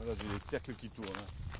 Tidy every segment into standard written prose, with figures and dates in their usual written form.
Voilà, j'ai les cercles qui tournent.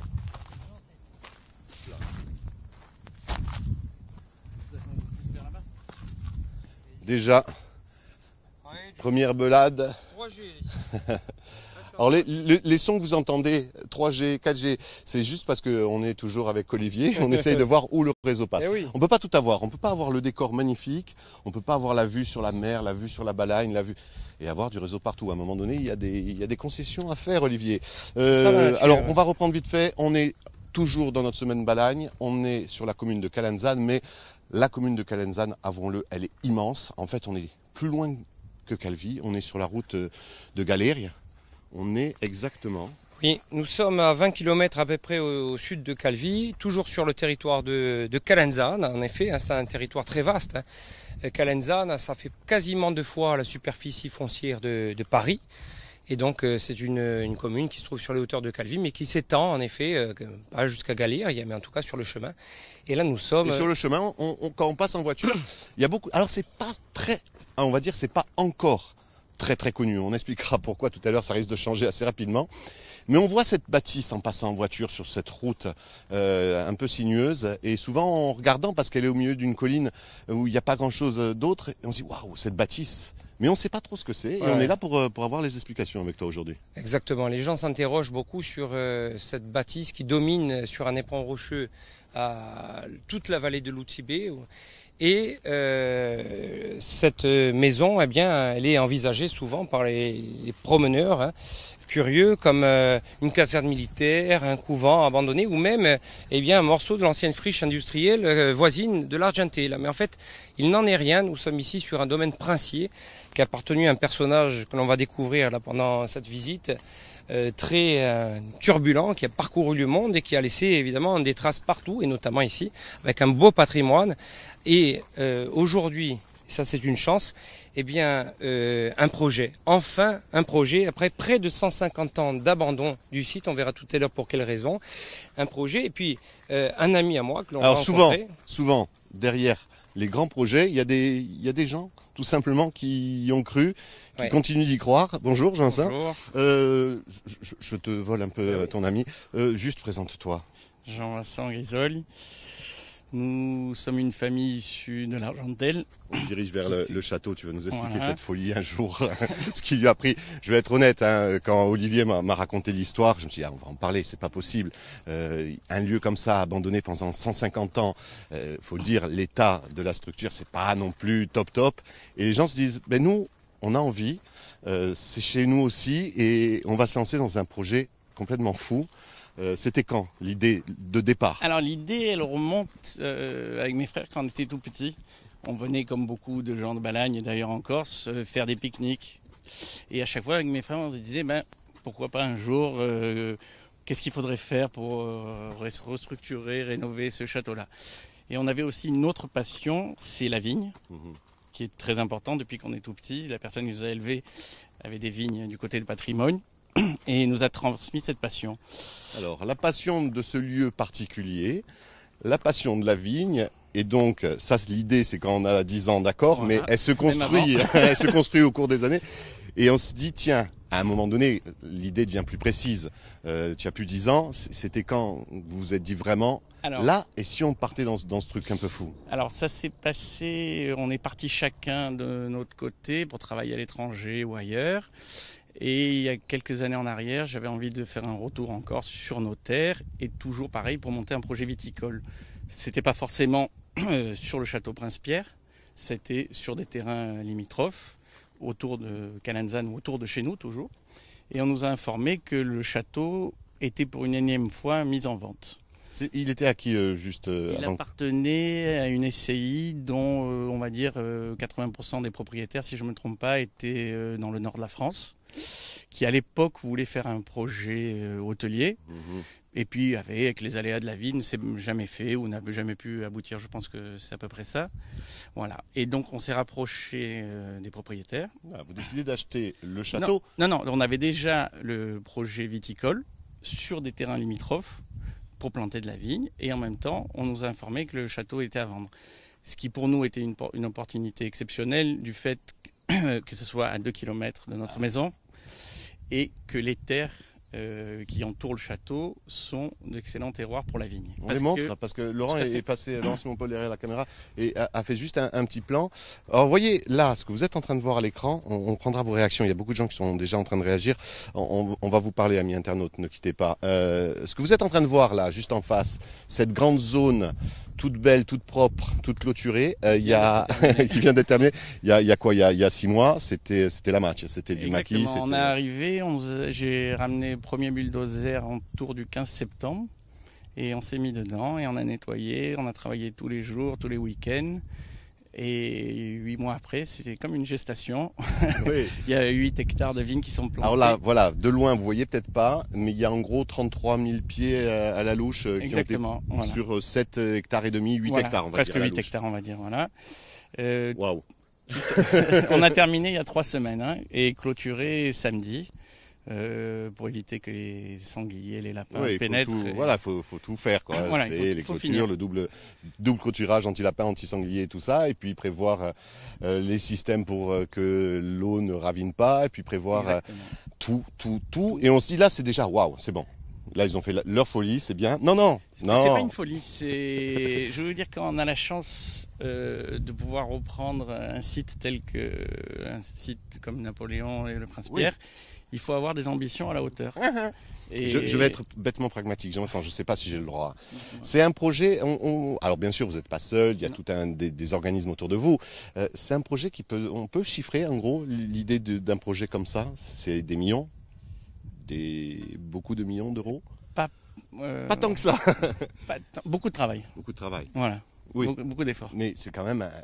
Déjà, première belade. 3G. Alors les sons que vous entendez, 3G, 4G, c'est juste parce qu'on est toujours avec Olivier, on essaye de voir où le réseau passe. Eh oui. On ne peut pas tout avoir, on ne peut pas avoir le décor magnifique, on ne peut pas avoir la vue sur la mer, la vue sur la Balagne, la vue... et avoir du réseau partout. À un moment donné, il y a des concessions à faire, Olivier. Alors, on va reprendre vite fait, on est toujours dans notre semaine Balagne, on est sur la commune de Calenzane, mais la commune de Calenzane, avouons-le, elle est immense. En fait, on est plus loin que Calvi, on est sur la route de Galéria. On est exactement... Oui, nous sommes à 20 km à peu près au sud de Calvi, toujours sur le territoire de Calenzane. En effet, hein, c'est un territoire très vaste. Hein. Calenzane, ça fait quasiment 2 fois la superficie foncière de Paris. Et donc, c'est une commune qui se trouve sur les hauteurs de Calvi, mais qui s'étend en effet, pas jusqu'à Galéria, mais en tout cas sur le chemin. Et là, nous sommes... Et sur le chemin, quand on passe en voiture, il y a beaucoup... Alors, c'est pas très... On va dire, c'est pas encore très connu. On expliquera pourquoi tout à l'heure, ça risque de changer assez rapidement. Mais on voit cette bâtisse en passant en voiture sur cette route un peu sinueuse, et souvent en regardant, parce qu'elle est au milieu d'une colline où il n'y a pas grand-chose d'autre, et on se dit waouh, cette bâtisse. Mais on ne sait pas trop ce que c'est, et on est là pour avoir les explications avec toi aujourd'hui. Exactement, les gens s'interrogent beaucoup sur cette bâtisse qui domine sur un éperon rocheux à toute la vallée de l'Outibé. Et cette maison, eh bien, elle est envisagée souvent par les promeneurs, hein, curieux, comme une caserne militaire, un couvent abandonné, ou même eh bien, un morceau de l'ancienne friche industrielle voisine de l'Argenté. Mais en fait, il n'en est rien. Nous sommes ici sur un domaine princier qui a appartenu à un personnage que l'on va découvrir là, pendant cette visite, très turbulent, qui a parcouru le monde et qui a laissé évidemment des traces partout, et notamment ici, avec un beau patrimoine. Et aujourd'hui, ça c'est une chance, eh bien un projet, enfin un projet, après près de 150 ans d'abandon du site, on verra tout à l'heure pour quelles raisons, un projet, et puis un ami à moi que l'on va rencontrer. Alors souvent, derrière les grands projets, il y a des gens, tout simplement, qui y ont cru, qui continuent d'y croire. Bonjour Jean-Vincent. Bonjour. Je te vole un peu ton ami. Juste présente-toi. Jean-Vincent Grisol. Nous sommes une famille issue de l'Argentelle. On se dirige vers le château, tu vas nous expliquer cette folie un jour, ce qui lui a pris. Je vais être honnête, hein, quand Olivier m'a raconté l'histoire, je me suis dit, on va en parler, c'est pas possible. Un lieu comme ça, abandonné pendant 150 ans, faut le dire, l'état de la structure, c'est pas non plus top. Et les gens se disent, ben nous, on a envie, c'est chez nous aussi, et on va se lancer dans un projet complètement fou. C'était quand l'idée de départ? Alors l'idée, elle remonte avec mes frères quand on était tout petits. On venait, comme beaucoup de gens de Balagne, d'ailleurs en Corse, faire des pique-niques. Et à chaque fois, avec mes frères, on se disait, pourquoi pas un jour, qu'est-ce qu'il faudrait faire pour restructurer, rénover ce château-là. Et on avait aussi une autre passion, c'est la vigne, qui est très importante depuis qu'on est tout petit. La personne qui nous a élevés avait des vignes du côté de patrimoine. Et nous a transmis cette passion. Alors, la passion de ce lieu particulier, la passion de la vigne, et donc, ça, l'idée, c'est quand on a 10 ans, d'accord, voilà. Mais elle se construit au cours des années, et on se dit, tiens, à un moment donné, l'idée devient plus précise. Tu as plus 10 ans, c'était quand vous vous êtes dit vraiment, là, et si on partait dans ce truc un peu fou? Alors, ça s'est passé, on est partis chacun de notre côté pour travailler à l'étranger ou ailleurs. Et il y a quelques années en arrière, j'avais envie de faire un retour en Corse sur nos terres, et toujours pareil pour monter un projet viticole. C'était pas forcément sur le château Prince-Pierre, c'était sur des terrains limitrophes, autour de Calenzane ou autour de chez nous toujours. Et on nous a informé que le château était pour une énième fois mis en vente. Il était à qui juste Il appartenait à une SCI dont on va dire 80% des propriétaires, si je ne me trompe pas, étaient dans le nord de la France, qui à l'époque voulait faire un projet hôtelier, et puis avec les aléas de la vie ne s'est jamais fait ou n'a jamais pu aboutir. Je pense que c'est à peu près ça. Voilà. Et donc on s'est rapproché des propriétaires. Vous décidez d'acheter le château? Non, on avait déjà le projet viticole sur des terrains limitrophes pour planter de la vigne, et en même temps on nous a informé que le château était à vendre, ce qui pour nous était une opportunité exceptionnelle du fait que ce soit à 2 km de notre maison et que les terres qui entourent le château sont d'excellents terroirs pour la vigne. On les montre parce que Laurent est passé, Laurent Simon-Paul derrière la caméra et a fait juste un petit plan. Alors vous voyez là, ce que vous êtes en train de voir à l'écran, on prendra vos réactions. Il y a beaucoup de gens qui sont déjà en train de réagir. On va vous parler, amis internautes, ne quittez pas. Ce que vous êtes en train de voir là, juste en face, cette grande zone toute belle, toute propre, toute clôturée, qui vient d'être terminée. Il y a quoi? Il y a 6 mois, c'était la match, c'était du maquis. On est arrivé, j'ai ramené le premier bulldozer en tour du 15 septembre et on s'est mis dedans et on a nettoyé, on a travaillé tous les jours, tous les week-ends. Et 8 mois après, c'était comme une gestation. Oui. Il y a 8 hectares de vignes qui sont plantées. Alors là, voilà, de loin, vous voyez peut-être pas, mais il y a en gros 33 000 pieds à la louche qui ont été voilà. sur 7 hectares et demi, 8 hectares, on va presque dire. Presque 8 hectares, on va dire, voilà. Waouh. On a terminé il y a 3 semaines et clôturé samedi. Pour éviter que les sangliers, les lapins pénètrent. Voilà, faut tout faire, quoi. Voilà, c'est les clôtures, le double clôturage anti-lapin, anti-sanglier et tout ça, et puis prévoir les systèmes pour que l'eau ne ravine pas, et puis prévoir tout. Et on se dit là, c'est déjà waouh, c'est bon. Là, ils ont fait leur folie, c'est bien. Non. C'est pas une folie. Je veux dire, quand on a la chance de pouvoir reprendre un site comme Napoléon et le Prince-Pierre, il faut avoir des ambitions à la hauteur. Et je vais être bêtement pragmatique, je ne sais pas si j'ai le droit. C'est un projet, alors bien sûr vous n'êtes pas seul, il y a tout des organismes autour de vous. C'est un projet on peut chiffrer en gros l'idée d'un projet comme ça, c'est des millions, beaucoup de millions d'euros. Pas tant que ça. Beaucoup de travail. Beaucoup de travail. Voilà, oui. Beaucoup d'efforts. Mais c'est quand même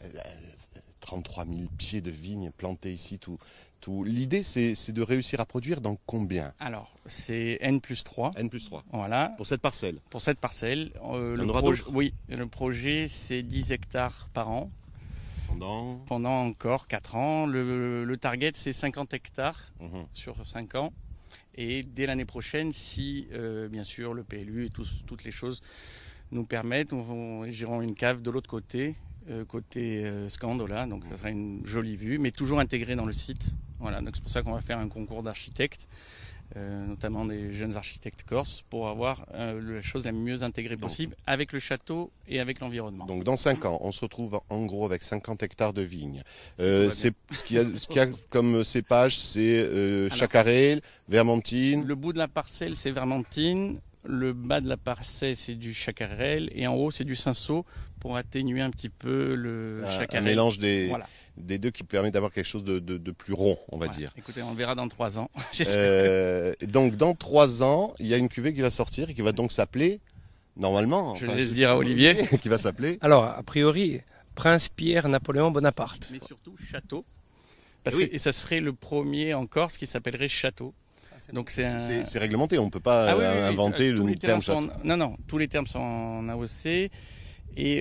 33 000 pieds de vignes plantés ici, tout. L'idée, c'est de réussir à produire dans combien? Alors, c'est N+3. N+3. Voilà. Pour cette parcelle. Pour cette parcelle. Le projet, c'est 10 hectares par an. Pendant encore 4 ans. Le target, c'est 50 hectares sur 5 ans. Et dès l'année prochaine, si, bien sûr, le PLU et toutes les choses nous permettent, nous gérons une cave de l'autre côté Scandola, donc ça sera une jolie vue, mais toujours intégrée dans le site. Voilà, donc c'est pour ça qu'on va faire un concours d'architectes, notamment des jeunes architectes corses, pour avoir la chose la mieux intégrée possible avec le château et avec l'environnement. Donc dans 5 ans, on se retrouve en gros avec 50 hectares de vignes. Ce qu'il y a comme cépage, c'est Chacarel, Vermentine. Le bout de la parcelle, c'est Vermentine. Le bas de la parcelle, c'est du Chacarel. Et en haut, c'est du Cinsault pour atténuer un petit peu le Chacarel. Un mélange des deux qui permet d'avoir quelque chose de plus rond, on va dire. Écoutez, on le verra dans 3 ans. Donc dans 3 ans, il y a une cuvée qui va sortir et qui va donc s'appeler, normalement... Je laisse dire à Olivier. Qui va s'appeler... Alors, a priori, Prince-Pierre Napoléon Bonaparte. Mais surtout Château. Et ça serait le premier en Corse qui s'appellerait Château. Donc c'est réglementé, on ne peut pas inventer le terme château. Non, tous les termes sont en AOC et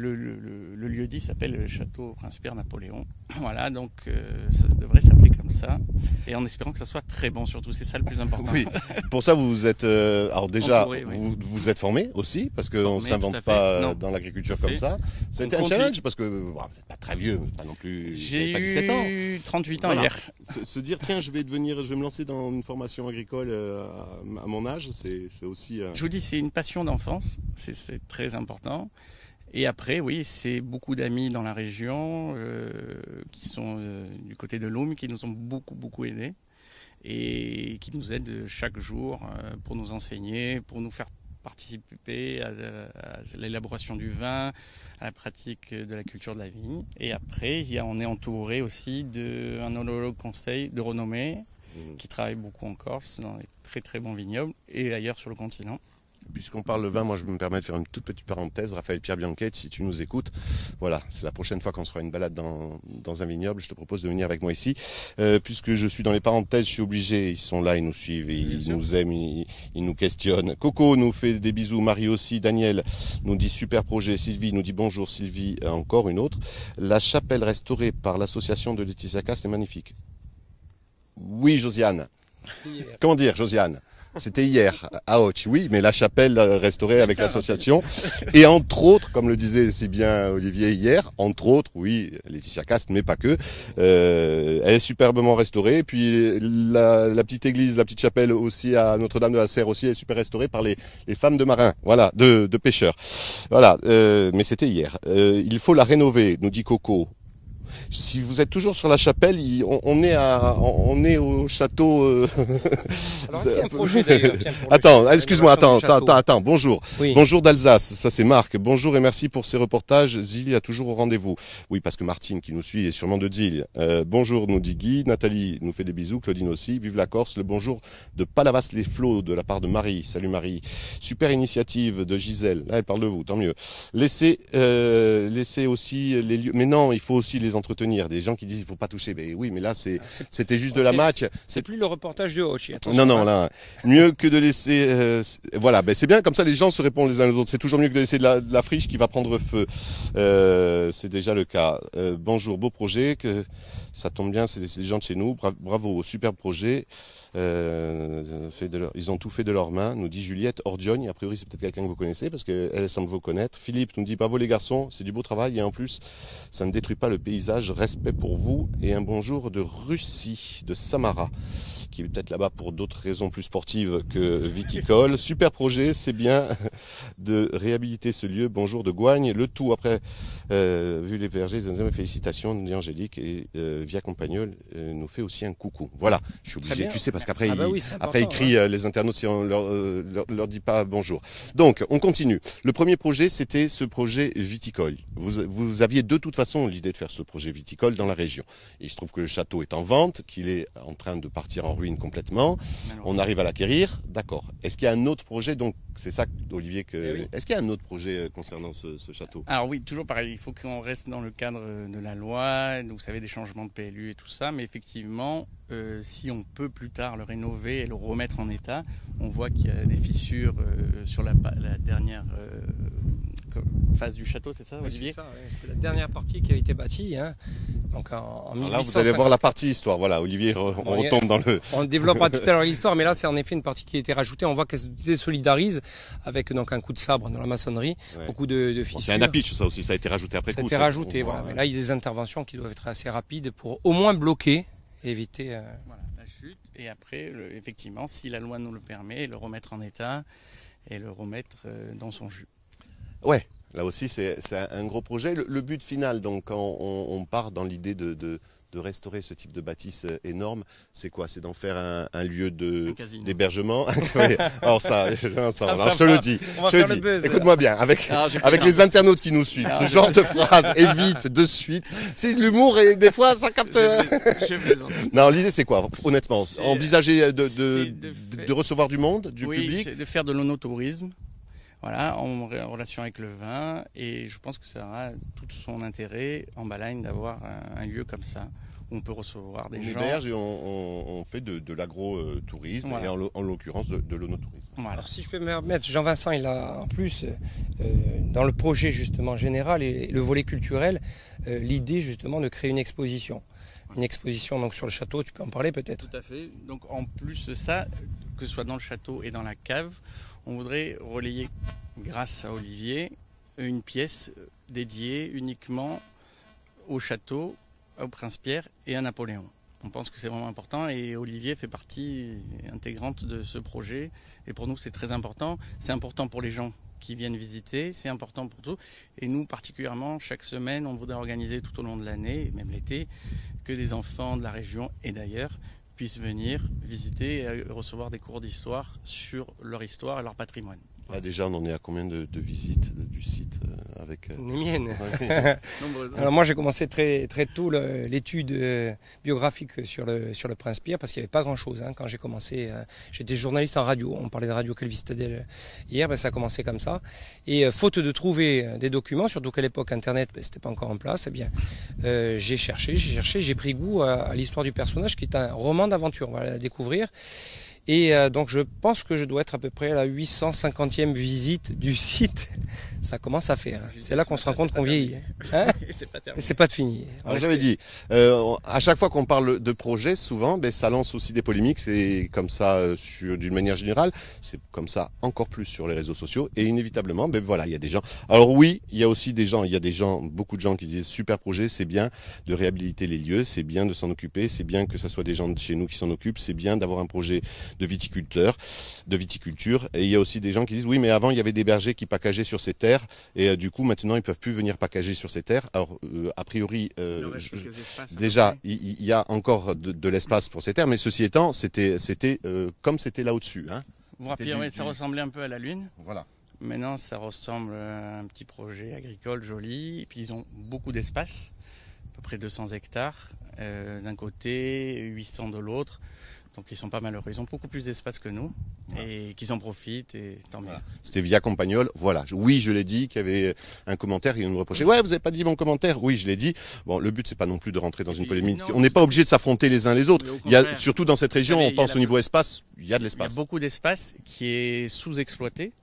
le lieu-dit s'appelle Château Prince-Pierre Napoléon. Voilà, donc ça devrait s'appeler comme ça et en espérant que ça soit très bon surtout, c'est ça le plus important. Oui, pour ça vous êtes, alors déjà vous êtes formé aussi parce qu'on ne s'invente pas dans l'agriculture comme ça. C'était un challenge parce que vous n'êtes pas très vieux, pas non plus, j'ai pas 17 ans. eu 38 ans hier. Se dire tiens je vais me lancer dans une formation agricole à mon âge, c'est aussi... Je vous dis c'est une passion d'enfance, c'est très important. Et après, oui, c'est beaucoup d'amis dans la région qui sont du côté de Loum, qui nous ont beaucoup aidés et qui nous aident chaque jour pour nous enseigner, pour nous faire participer à l'élaboration du vin, à la pratique de la culture de la vigne. Et après, on est entouré aussi d'un onologue conseil de renommée qui travaille beaucoup en Corse, dans les très bons vignobles et ailleurs sur le continent. Puisqu'on parle de vin, moi je me permets de faire une toute petite parenthèse. Raphaël Pierre Bianchette, si tu nous écoutes, voilà, c'est la prochaine fois qu'on se fera une balade dans un vignoble, je te propose de venir avec moi ici. Puisque je suis dans les parenthèses, je suis obligé, ils sont là, ils nous suivent, ils nous aiment, ils nous questionnent. Coco nous fait des bisous, Marie aussi, Daniel nous dit super projet, Sylvie nous dit bonjour, Sylvie, encore une autre. La chapelle restaurée par l'association de Laetitia Cast est magnifique. Oui, Josiane. Comment dire, Josiane? C'était hier, à Auch. Oui, mais la chapelle restaurée avec l'association. Et entre autres, comme le disait si bien Olivier hier, entre autres, oui, Laetitia Cast, mais pas que, elle est superbement restaurée. Et puis la petite église, la petite chapelle aussi à Notre-Dame de la Serre aussi est super restaurée par les femmes de marins, voilà, de pêcheurs. Voilà, mais c'était hier. Il faut la rénover, nous dit Coco. Si vous êtes toujours sur la chapelle, on est au château. Alors, est-ce qu'il y a un projet d'ailleurs Attends, excuse-moi, attends. Bonjour. Oui. Bonjour d'Alsace, ça c'est Marc. Bonjour et merci pour ces reportages. Zil est toujours au rendez-vous. Oui, parce que Martine qui nous suit est sûrement de Zil. Bonjour, nous dit Guy. Nathalie nous fait des bisous. Claudine aussi. Vive la Corse. Le bonjour de Palavas-les-Flots de la part de Marie. Salut Marie. Super initiative de Gisèle. Là, elle parle de vous, tant mieux. Laissez aussi les lieux. Mais non, il faut aussi les entretenir. Des gens qui disent il faut pas toucher. Mais oui, mais là c'était juste de la match. C'est plus le reportage de Auch. Non, là, mieux que de laisser. Voilà, c'est bien comme ça les gens se répondent les uns aux autres. C'est toujours mieux que de laisser de la friche qui va prendre feu. C'est déjà le cas. Bonjour, beau projet. Que ça tombe bien, c'est des gens de chez nous. Bravo, super projet. Ils ont tout fait de leurs mains, nous dit Juliette Ordione. A priori, c'est peut-être quelqu'un que vous connaissez parce qu'elle semble vous connaître. Philippe nous dit bravo les garçons, c'est du beau travail et en plus, ça ne détruit pas le paysage. Respect pour vous et un bonjour de Russie, de Samara, qui est peut-être là-bas pour d'autres raisons plus sportives que viticoles. Super projet, c'est bien de réhabiliter ce lieu. Bonjour de Goigne. Le tout après, vu les vergers, félicitations, nous dit Angélique et Via Compagnol nous fait aussi un coucou. Voilà, je suis obligé, tu sais, parce qu'après ils crient les internautes si on leur dit pas bonjour. Donc, on continue. Le premier projet, c'était ce projet viticole. Vous aviez de toute façon l'idée de faire ce projet viticole dans la région. Il se trouve que le château est en vente, qu'il est en train de partir en ruine complètement. On arrive à l'acquérir, d'accord. Est-ce qu'il y a un autre projet, donc c'est ça, Olivier, oui. Est-ce qu'il y a un autre projet concernant ce château? Alors oui, toujours pareil, il faut qu'on reste dans le cadre de la loi, vous savez, des changements de PLU et tout ça, mais effectivement, si on peut plus tard le rénover et le remettre en état, on voit qu'il y a des fissures sur la dernière phase du château, c'est ça, Olivier? C'est ça, c'est la dernière partie qui a été bâtie. Hein. Donc en 1850. Là, vous allez voir la partie histoire. Voilà, Olivier, on retombe dans le. On développera tout à l'heure l'histoire, mais là, c'est en effet une partie qui a été rajoutée. On voit qu'elle se désolidarise avec donc un coup de sabre dans la maçonnerie, beaucoup de fissures. C'est un apitch, ça aussi, ça a été rajouté après coup. Ça a été rajouté, voilà. Mais là, il y a des interventions qui doivent être assez rapides pour au moins bloquer, éviter. Voilà, la chute. Et après, effectivement, si la loi nous le permet, le remettre en état et le remettre dans son jus. Ouais. Là aussi, c'est un gros projet. Le but final, donc, quand on part dans l'idée de restaurer ce type de bâtisse énorme, c'est quoi? C'est d'en faire un lieu d'hébergement. Alors je te le dis. Écoute-moi bien, avec les internautes qui nous suivent, ce genre de phrase évite de suite. C'est l'humour et des fois ça capte. Non, l'idée c'est quoi? Honnêtement, envisager de recevoir du monde, du public. Oui, de faire de l'onotourisme. Voilà, en relation avec le vin, et je pense que ça aura tout son intérêt en Balagne d'avoir un lieu comme ça où on peut recevoir des gens. On héberge et on fait de l'agro-tourisme, voilà. Et en l'occurrence de l'onotourisme. Voilà. Alors si je peux me permettre, Jean-Vincent, il a en plus, dans le projet justement général et le volet culturel, l'idée justement de créer une exposition. Une exposition donc sur le château, tu peux en parler peut-être? Tout à fait. Donc en plus de ça, que ce soit dans le château et dans la cave, on voudrait relayer, grâce à Olivier, une pièce dédiée uniquement au château, au Prince-Pierre et à Napoléon. On pense que c'est vraiment important et Olivier fait partie intégrante de ce projet. Et pour nous, c'est très important. C'est important pour les gens qui viennent visiter, c'est important pour tout. Et nous, particulièrement, chaque semaine, on voudrait organiser tout au long de l'année, même l'été, que des enfants de la région et d'ailleurs puissent venir visiter et recevoir des cours d'histoire sur leur histoire et leur patrimoine. Ah, déjà, on en est à combien de visites du site avec les miennes. Alors moi, j'ai commencé très tôt l'étude biographique sur le Prince-Pierre parce qu'il n'y avait pas grand-chose. Hein. Quand j'ai commencé, j'étais journaliste en radio. On parlait de Radio Calvi-Stadel hier, ça a commencé comme ça. Et faute de trouver des documents, surtout qu'à l'époque Internet, c'était pas encore en place, eh bien, j'ai cherché, j'ai pris goût à l'histoire du personnage qui est un roman d'aventure. On va la découvrir. Et donc je pense que je dois être à peu près à la 850e visite du site. Ça commence à faire. C'est là qu'on se rend compte qu'on vieillit. Hein? C'est pas fini. J'avais dit, à chaque fois qu'on parle de projet, souvent, ça lance aussi des polémiques. C'est comme ça d'une manière générale. C'est comme ça encore plus sur les réseaux sociaux. Et inévitablement, voilà, il y a des gens. Alors oui, il y a aussi des gens. Il y a des gens, beaucoup de gens qui disent super projet. C'est bien de réhabiliter les lieux. C'est bien de s'en occuper. C'est bien que ce soit des gens de chez nous qui s'en occupent. C'est bien d'avoir un projet de viticulture. Et il y a aussi des gens qui disent oui, mais avant il y avait des bergers qui packageaient sur ces terres. Et du coup, maintenant, ils peuvent plus venir packager sur ces terres. Alors, a priori, déjà, il y a encore de l'espace pour ces terres, mais ceci étant, c'était comme c'était là au-dessus. Hein. Ça ressemblait un peu à la Lune. Voilà. Maintenant, ça ressemble à un petit projet agricole joli. Et puis, ils ont beaucoup d'espace, à peu près 200 hectares d'un côté, 800 de l'autre. Donc ils sont pas malheureux, ils ont beaucoup plus d'espace que nous et qu'ils en profitent et tant mieux. Voilà. C'était Via Campagnol, voilà. Oui, je l'ai dit, qu'il y avait un commentaire, ils nous reprochaient. Ouais, vous n'avez pas dit mon commentaire. Oui, je l'ai dit. Bon, le but c'est pas non plus de rentrer dans une polémique. Non, on n'est pas obligé de s'affronter les uns les autres. Il y a, surtout dans cette région, on pense au niveau espace, il y a de l'espace. Il y a beaucoup d'espace qui est sous-exploité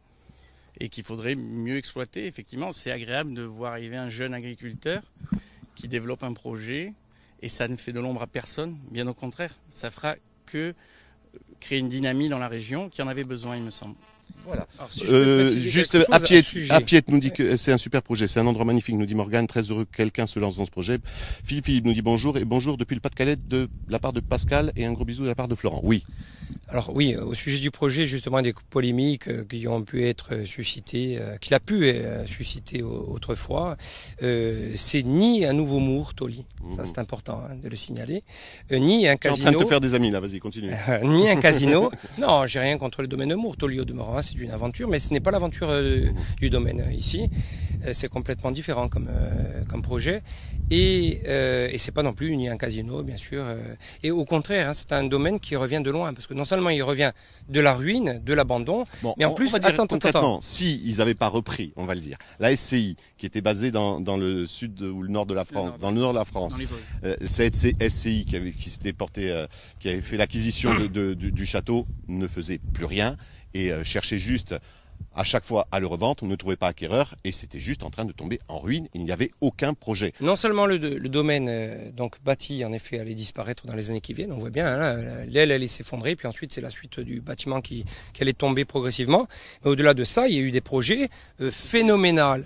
et qu'il faudrait mieux exploiter. Effectivement, c'est agréable de voir arriver un jeune agriculteur qui développe un projet et ça ne fait de l'ombre à personne. Bien au contraire, ça fera que créer une dynamique dans la région qui en avait besoin, il me semble. Voilà. Alors, si juste Apiet nous dit que c'est un super projet, c'est un endroit magnifique, nous dit Morgane, très heureux que quelqu'un se lance dans ce projet. Philippe nous dit bonjour et bonjour depuis le Pas-de-Calais de la part de Pascal et un gros bisou de la part de Florent. Oui. Alors oui, au sujet du projet, justement des polémiques qui ont pu être suscitées, qu'il a pu susciter autrefois, c'est ni un nouveau Mour, Toli, ça c'est important de le signaler, ni un casino. Tu es en train de te faire des amis là, vas-y, continue. Ni un casino. Non, j'ai rien contre le domaine de Mour, Toli au demeurant, c'est une aventure, mais ce n'est pas l'aventure du domaine ici. C'est complètement différent comme projet. Et c'est pas non plus ni un casino, bien sûr. Et au contraire, c'est un domaine qui revient de loin, parce que non seulement il revient de la ruine, de l'abandon, mais en plus, concrètement, si ils n'avaient pas repris, on va le dire, la SCI qui était basée dans le sud ou le nord de la France, dans le nord de la France, cette SCI qui s'était portée, qui avait fait l'acquisition du château, ne faisait plus rien et cherchait juste à chaque fois à le revendre, on ne trouvait pas acquéreur et c'était juste en train de tomber en ruine. Il n'y avait aucun projet. Non seulement le domaine donc bâti en effet allait disparaître dans les années qui viennent, on voit bien, hein, l'aile allait s'effondrer, puis ensuite c'est la suite du bâtiment qui allait tomber progressivement. Mais au-delà de ça, il y a eu des projets phénoménaux.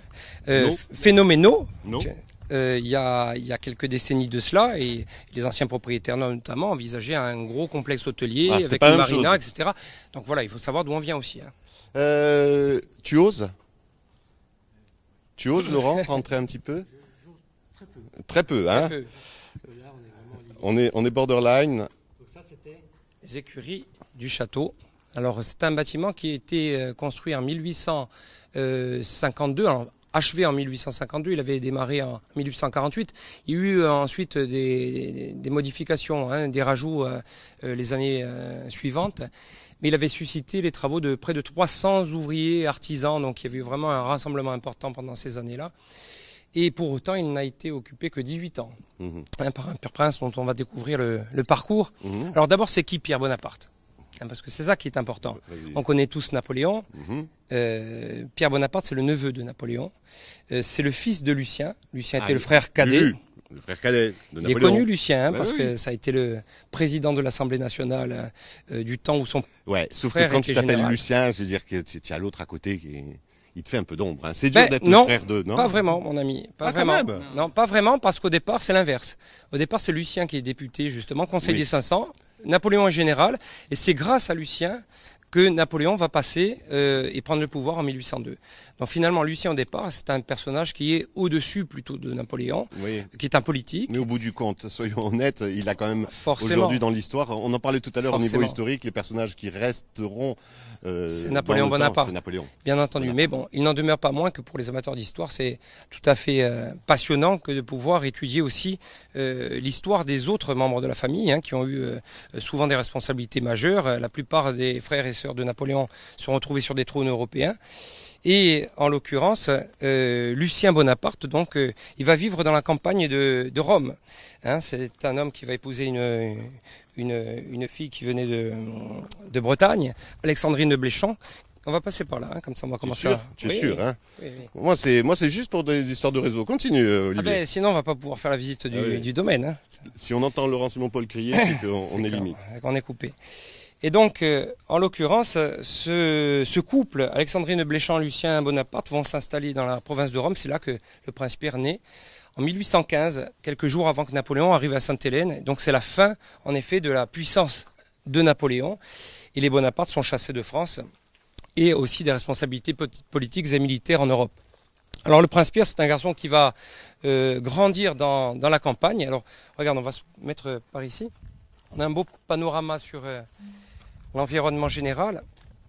Il y a quelques décennies de cela, et les anciens propriétaires notamment envisageaient un gros complexe hôtelier avec une marina, etc. Donc voilà, il faut savoir d'où on vient aussi. Hein. Tu oses, Laurent, rentrer un petit peu? Très peu, hein. Très peu. On est borderline. Donc ça, c'était les écuries du château. Alors, c'est un bâtiment qui a été construit en 1852. Alors, achevé en 1852, il avait démarré en 1848. Il y a eu ensuite des modifications, hein, des rajouts les années suivantes. Mais il avait suscité les travaux de près de 300 ouvriers artisans, donc il y avait eu vraiment un rassemblement important pendant ces années-là. Et pour autant, il n'a été occupé que 18 ans, par un Père Prince dont on va découvrir le parcours. Alors d'abord, c'est qui Pierre Bonaparte? Parce que c'est ça qui est important. On connaît tous Napoléon. Pierre Bonaparte, c'est le neveu de Napoléon. C'est le fils de Lucien. Lucien était le frère cadet. Le frère cadet de Napoléon. Il est connu, Lucien, hein, parce que ça a été le président de l'Assemblée nationale du temps où son sauf frère que quand tu t'appelles Lucien, je veux dire que tu as l'autre à côté il te fait un peu d'ombre. Hein. C'est dur d'être le frère de, non? Pas vraiment, mon ami. Pas vraiment. Quand même. Non, pas vraiment, parce qu'au départ, c'est l'inverse. Au départ, c'est Lucien qui est député, justement, conseiller des 500. Napoléon est général, et c'est grâce à Lucien que Napoléon va passer et prendre le pouvoir en 1802. Donc finalement, Lucien, au départ, c'est un personnage qui est au-dessus plutôt de Napoléon, qui est un politique. Mais au bout du compte, soyons honnêtes, il a quand même, aujourd'hui dans l'histoire, on en parlait tout à l'heure au niveau historique, les personnages qui resteront c'est Napoléon Bonaparte, c'est Napoléon. Bien entendu. Mais bon, il n'en demeure pas moins que pour les amateurs d'histoire, c'est tout à fait passionnant que de pouvoir étudier aussi l'histoire des autres membres de la famille, hein, qui ont eu souvent des responsabilités majeures. La plupart des frères et sœurs de Napoléon sont retrouvés sur des trônes européens. Et en l'occurrence, Lucien Bonaparte, donc, il va vivre dans la campagne de Rome. Hein, c'est un homme qui va épouser une fille qui venait de Bretagne, Alexandrine de Bléchamp. On va passer par là, hein, comme ça on va commencer à... Tu es sûr, hein? Oui, oui. Moi, c'est juste pour des histoires de réseau. Continue, Olivier. Ah ben, sinon, on va pas pouvoir faire la visite du domaine. Hein. Si on entend Laurent Simon-Paul crier, c'est qu'on est limite. On est coupé. Et donc, en l'occurrence, ce couple, Alexandrine de Bléchamp et Lucien Bonaparte, vont s'installer dans la province de Rome. C'est là que le prince-Pierre naît. En 1815, quelques jours avant que Napoléon arrive à Sainte-Hélène. Donc, c'est la fin, en effet, de la puissance de Napoléon. Et les Bonaparte sont chassés de France. Et aussi des responsabilités politiques et militaires en Europe. Alors le prince-Pierre, c'est un garçon qui va grandir dans la campagne. Alors regarde, on va se mettre par ici. On a un beau panorama sur l'environnement général.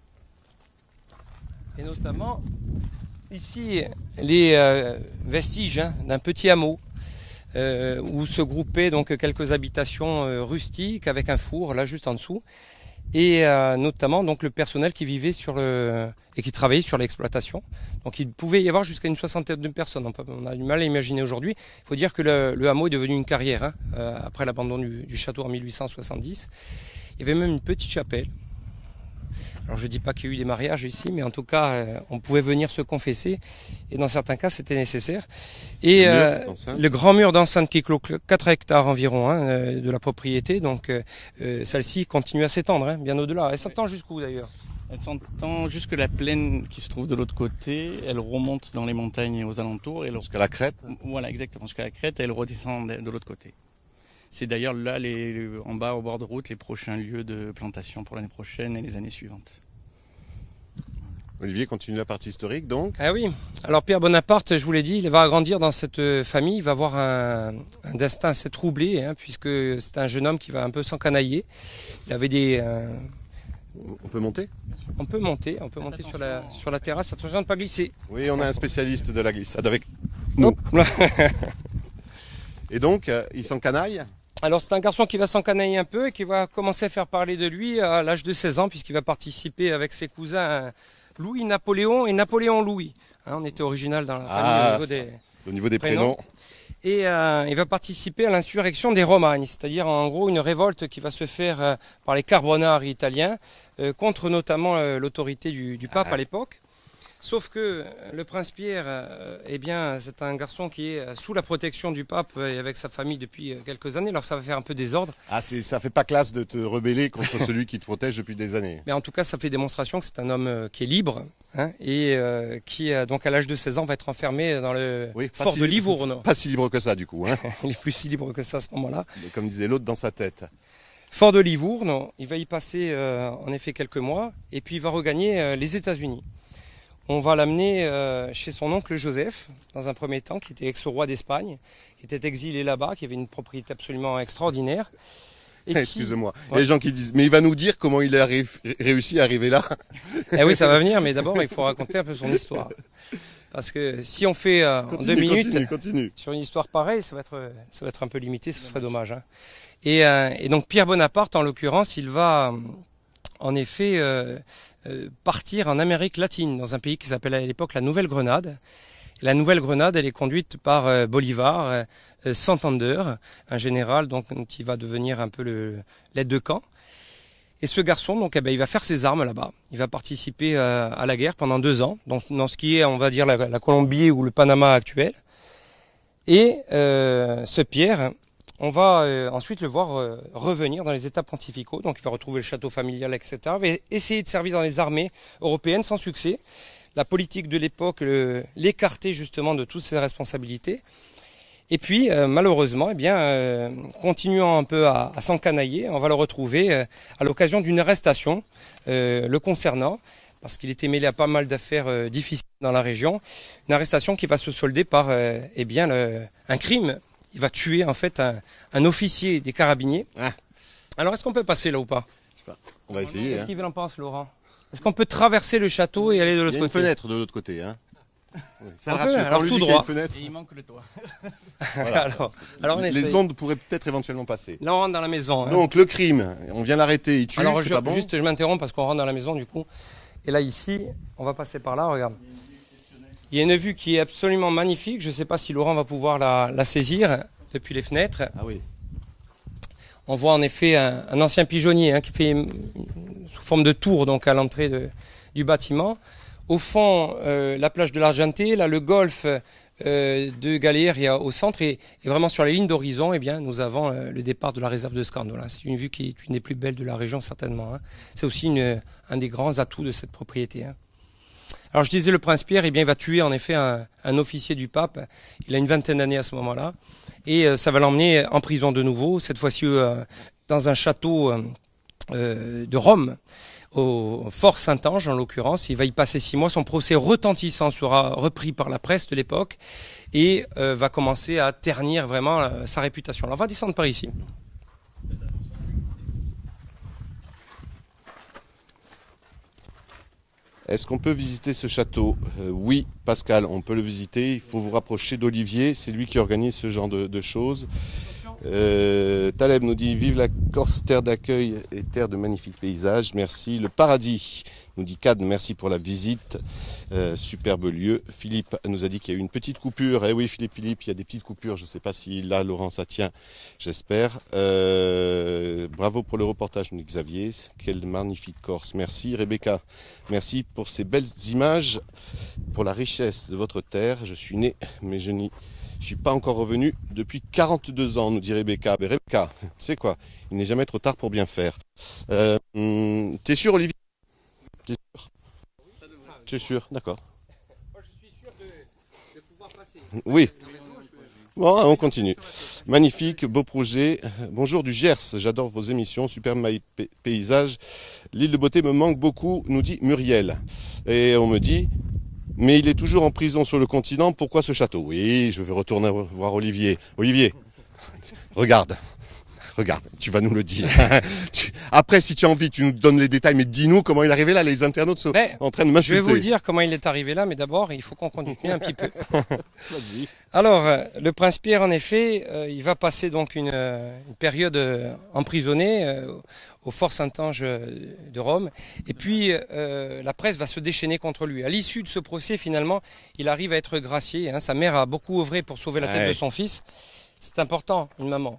Et notamment ici les vestiges d'un petit hameau où se groupaient donc quelques habitations rustiques avec un four là juste en dessous. Et notamment donc le personnel qui vivait et qui travaillait sur l'exploitation. Donc il pouvait y avoir jusqu'à une soixantaine de personnes. On a du mal à imaginer aujourd'hui. Il faut dire que le hameau est devenu une carrière après l'abandon du château en 1870. Il y avait même une petite chapelle. Alors je ne dis pas qu'il y a eu des mariages ici, mais en tout cas on pouvait venir se confesser et dans certains cas c'était nécessaire. Et le grand mur d'enceinte qui clôt 4 hectares environ de la propriété, donc celle-ci continue à s'étendre, bien au-delà. Elle s'étend jusqu'où d'ailleurs? Elle s'entend jusque la plaine qui se trouve de l'autre côté, elle remonte dans les montagnes aux alentours. Jusqu'à la crête? Voilà, exactement, jusqu'à la crête, et elle redescend de l'autre côté. C'est d'ailleurs là, en bas au bord de route, les prochains lieux de plantation pour l'année prochaine et les années suivantes. Olivier, continue la partie historique donc. Ah oui, alors Pierre Bonaparte, je vous l'ai dit, il va grandir dans cette famille, il va avoir un destin assez troublé, puisque c'est un jeune homme qui va un peu s'encanailler. Il avait des... On peut monter? On peut monter sur la terrasse, attention de ne pas glisser. Oui, on a un spécialiste de la glissade avec nous. Et donc, il s'encanaille? Alors c'est un garçon qui va s'encanailler un peu et qui va commencer à faire parler de lui à l'âge de 16 ans, puisqu'il va participer avec ses cousins Louis-Napoléon et Napoléon-Louis. On était original dans la famille au niveau des prénoms. Et il va participer à l'insurrection des Romagnes, c'est-à-dire en gros une révolte qui va se faire par les Carbonari italiens contre notamment l'autorité du pape à l'époque. Sauf que le prince Pierre, c'est un garçon qui est sous la protection du pape et avec sa famille depuis quelques années. Alors ça va faire un peu désordre. Ah, ça fait pas classe de te rebeller contre celui qui te protège depuis des années. Mais en tout cas, ça fait démonstration que c'est un homme qui est libre et qui, donc à l'âge de 16 ans, va être enfermé dans le fort de Livourne. Pas si libre que ça, du coup. Il est plus si libre que ça à ce moment-là. Comme disait l'autre dans sa tête. Fort de Livourne, il va y passer en effet quelques mois et puis il va regagner les États-Unis. On va l'amener chez son oncle Joseph, dans un premier temps, qui était ex-roi d'Espagne, qui était exilé là-bas, qui avait une propriété absolument extraordinaire. Excusez-moi, il y a des gens qui disent, mais il va nous dire comment il a réussi à arriver là. Eh oui, ça va venir, mais d'abord il faut raconter un peu son histoire. Parce que si on fait en 2 minutes, continue. Sur une histoire pareille, ça va être un peu limité, ce serait dommage. Et donc Pierre Bonaparte, en l'occurrence, il va en effet... partir en Amérique latine, dans un pays qui s'appelait à l'époque la Nouvelle-Grenade. La Nouvelle-Grenade, elle est conduite par Bolivar, Santander, un général dont il va devenir un peu l'aide de camp. Et ce garçon, donc, il va faire ses armes là-bas. Il va participer à la guerre pendant 2 ans, dans ce qui est, on va dire, la Colombie ou le Panama actuel. Et ce Pierre... On va ensuite le voir revenir dans les États pontificaux, donc il va retrouver le château familial, etc. Il va essayer de servir dans les armées européennes sans succès. La politique de l'époque l'écartait justement de toutes ses responsabilités. Et puis malheureusement, continuant un peu à s'encanailler, on va le retrouver à l'occasion d'une arrestation le concernant, parce qu'il était mêlé à pas mal d'affaires difficiles dans la région. Une arrestation qui va se solder par un crime. Il va tuer en fait un officier des carabiniers. Alors est-ce qu'on peut passer là ou pas? Je sais pas. On va essayer. Qu'est-ce qu'il en pense, Laurent? Est-ce qu'on peut traverser le château et aller de l'autre côté? Il y a une fenêtre de l'autre côté. Ça rassure. Alors tout droit. Et il manque le toit. Voilà. alors les ondes pourraient peut-être éventuellement passer. Là on rentre dans la maison. Donc le crime, on vient l'arrêter, il tue, c'est pas bon. Juste je m'interromps parce qu'on rentre dans la maison du coup. Et là ici, on va passer par là, regarde. Il y a une vue qui est absolument magnifique. Je ne sais pas si Laurent va pouvoir la saisir depuis les fenêtres. Ah oui. On voit en effet un ancien pigeonnier qui fait sous forme de tour donc à l'entrée du bâtiment. Au fond, la plage de l'Argenté, là le golfe de Galeria au centre et vraiment sur la ligne d'horizon, eh bien, nous avons le départ de la réserve de Scande. Voilà, c'est une vue qui est une des plus belles de la région certainement. C'est aussi un des grands atouts de cette propriété. Alors je disais le prince Pierre, eh bien, il va tuer en effet un officier du pape. Il a une vingtaine d'années à ce moment-là et ça va l'emmener en prison de nouveau, cette fois-ci dans un château de Rome. Au Fort Saint-Ange en l'occurrence, il va y passer 6 mois, son procès retentissant sera repris par la presse de l'époque et va commencer à ternir vraiment sa réputation. Alors on va descendre par ici. Est-ce qu'on peut visiter ce château? Oui, Pascal, on peut le visiter. Il faut vous rapprocher d'Olivier, c'est lui qui organise ce genre de choses. Taleb nous dit: vive la Corse, terre d'accueil et terre de magnifiques paysages. Merci. Le paradis nous dit: Cad, merci pour la visite. Superbe lieu. Philippe nous a dit qu'il y a eu une petite coupure. Eh oui, Philippe, il y a des petites coupures. Je ne sais pas si là, Laurent, ça tient. J'espère. Bravo pour le reportage, nous dit Xavier. Quelle magnifique Corse. Merci. Rebecca, merci pour ces belles images, pour la richesse de votre terre. Je suis né, mais je n'y suis pas encore revenu depuis 42 ans, nous dit Rebecca. Mais Rebecca, tu sais quoi, il n'est jamais trop tard pour bien faire. T'es sûr, Olivier? T'es sûr? Tu es sûr? D'accord. Moi, je suis sûr de pouvoir passer. Oui. Bon, on continue. Magnifique, beau projet. Bonjour du Gers, j'adore vos émissions, super paysage. L'île de Beauté me manque beaucoup, nous dit Muriel. Et on me dit: mais il est toujours en prison sur le continent, pourquoi ce château? Oui, je vais retourner voir Olivier. Olivier, regarde, tu vas nous le dire. Après, si tu as envie, tu nous donnes les détails, mais dis-nous comment il est arrivé là, les internautes sont en train de m'insulter. Je vais vous le dire comment il est arrivé là, mais d'abord, il faut qu'on continue un petit peu. Vas-y. Alors, le prince Pierre, en effet, il va passer donc une période emprisonné au Fort Saint-Ange de Rome. Et puis, la presse va se déchaîner contre lui. À l'issue de ce procès, finalement, il arrive à être gracié. Sa mère a beaucoup œuvré pour sauver la tête de son fils. C'est important, une maman.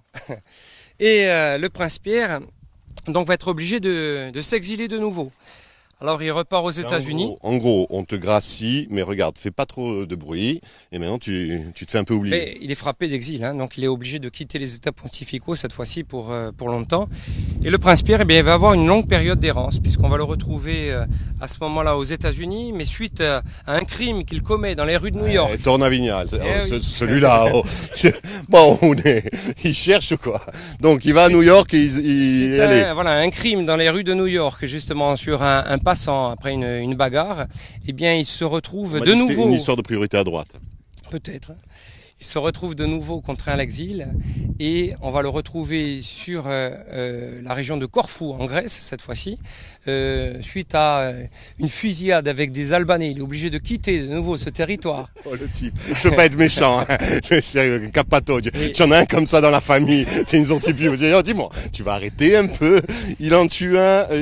Et le prince Pierre donc, va être obligé de s'exiler de nouveau. Alors il repart aux États-Unis. En gros, on te gracie, mais regarde, fais pas trop de bruit, et maintenant tu te fais un peu oublier. Mais il est frappé d'exil, donc il est obligé de quitter les États pontificaux cette fois-ci pour longtemps. Et le prince Pierre, il va avoir une longue période d'errance, puisqu'on va le retrouver à ce moment-là aux États-Unis, mais suite à un crime qu'il commet dans les rues de New York. Tornavignal, celui-là, bon, il cherche quoi. Donc il va à New York et voilà, un crime dans les rues de New York, justement sur un passant après une bagarre, eh bien il se retrouve de nouveau. Une histoire de priorité à droite. Peut-être. Il se retrouve de nouveau contraint à l'exil et on va le retrouver sur la région de Corfou en Grèce cette fois-ci, suite à une fusillade avec des Albanais. Il est obligé de quitter de nouveau ce territoire. Oh le type, je veux pas être méchant, mais sérieux, capato, j'en ai un comme ça dans la famille, c'est une zontipie, oh, dis-moi, tu vas arrêter un peu, il en tue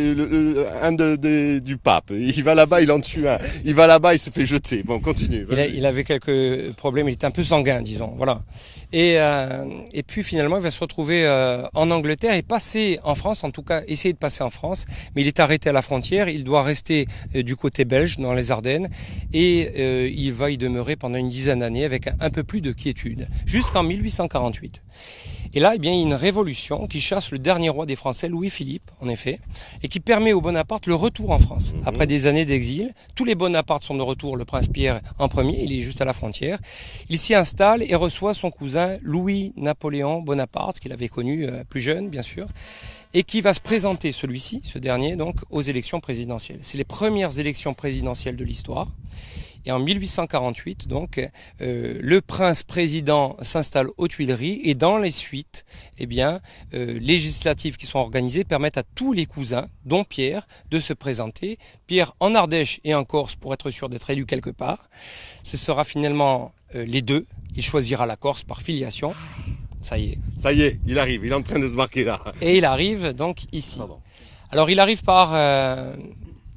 un du pape, il va là-bas, il en tue un, il va là-bas, il se fait jeter, bon continue. Il avait quelques problèmes, il était un peu sanguin, disons, voilà. Et puis finalement, il va se retrouver en Angleterre et passer en France, en tout cas essayer de passer en France, mais il est arrêté à la frontière, il doit rester du côté belge, dans les Ardennes, et il va y demeurer pendant une dizaine d'années avec un peu plus de quiétude, jusqu'en 1848. Et là, eh bien, il y a une révolution qui chasse le dernier roi des Français, Louis-Philippe, en effet, et qui permet au Bonaparte le retour en France. Après des années d'exil, tous les Bonapartes sont de retour, le prince Pierre en premier, il est juste à la frontière. Il s'y installe et reçoit son cousin Louis-Napoléon Bonaparte, qu'il avait connu plus jeune, bien sûr, et qui va se présenter, celui-ci, ce dernier, donc, aux élections présidentielles. C'est les premières élections présidentielles de l'histoire. Et en 1848, donc, le prince président s'installe aux Tuileries et dans les suites, eh bien, législatives qui sont organisées permettent à tous les cousins, dont Pierre, de se présenter. Pierre en Ardèche et en Corse pour être sûr d'être élu quelque part. Ce sera finalement les deux. Il choisira la Corse par filiation. Ça y est. Ça y est, il arrive, il est en train de se marquer là. Et il arrive donc ici. Pardon. Alors il arrive par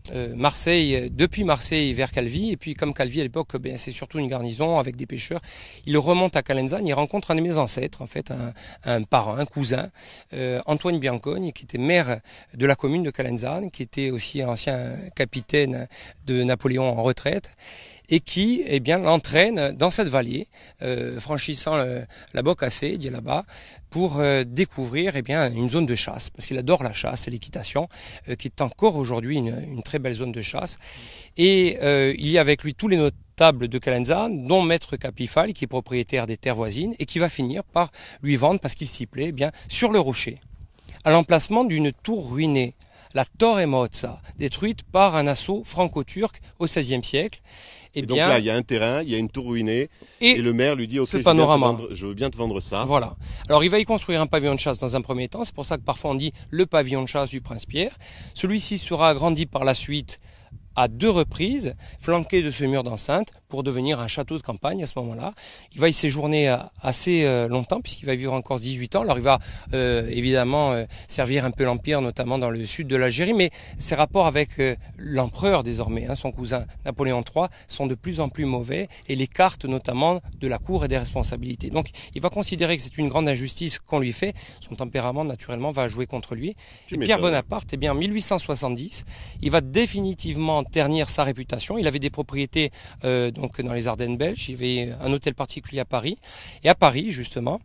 Marseille, depuis Marseille vers Calvi, et puis comme Calvi à l'époque, c'est surtout une garnison avec des pêcheurs, il remonte à Calenzane, il rencontre un de mes ancêtres, en fait, un parrain, un cousin, Antoine Biancogne, qui était maire de la commune de Calenzane, qui était aussi ancien capitaine de Napoléon en retraite, et qui l'entraîne dans cette vallée, franchissant la Bocassée, dit là-bas, pour découvrir une zone de chasse, parce qu'il adore la chasse et l'équitation, qui est encore aujourd'hui une très belle zone de chasse. Et il y a avec lui tous les notables de Calenzane, dont Maître Capifal, qui est propriétaire des terres voisines, et qui va finir par lui vendre, parce qu'il s'y plaît, sur le rocher, à l'emplacement d'une tour ruinée, la Torre Mozza, détruite par un assaut franco-turc au XVIe siècle. Et donc là, il y a un terrain, il y a une tour ruinée, et le maire lui dit « Ok, je veux bien te vendre ça ». Voilà. Alors il va y construire un pavillon de chasse dans un premier temps, c'est pour ça que parfois on dit le pavillon de chasse du Prince-Pierre. Celui-ci sera agrandi par la suite à 2 reprises, flanqué de ce mur d'enceinte, pour devenir un château de campagne à ce moment-là. Il va y séjourner assez longtemps, puisqu'il va vivre encore 18 ans. Alors il va évidemment servir un peu l'Empire, notamment dans le sud de l'Algérie, mais ses rapports avec l'empereur désormais, son cousin Napoléon III, sont de plus en plus mauvais, et l'écartent notamment de la cour et des responsabilités. Donc il va considérer que c'est une grande injustice qu'on lui fait. Son tempérament, naturellement, va jouer contre lui. Et Pierre Bonaparte, en 1870, il va définitivement ternir sa réputation. Il avait des propriétés donc dans les Ardennes belges, il y avait un hôtel particulier à Paris, et à Paris justement,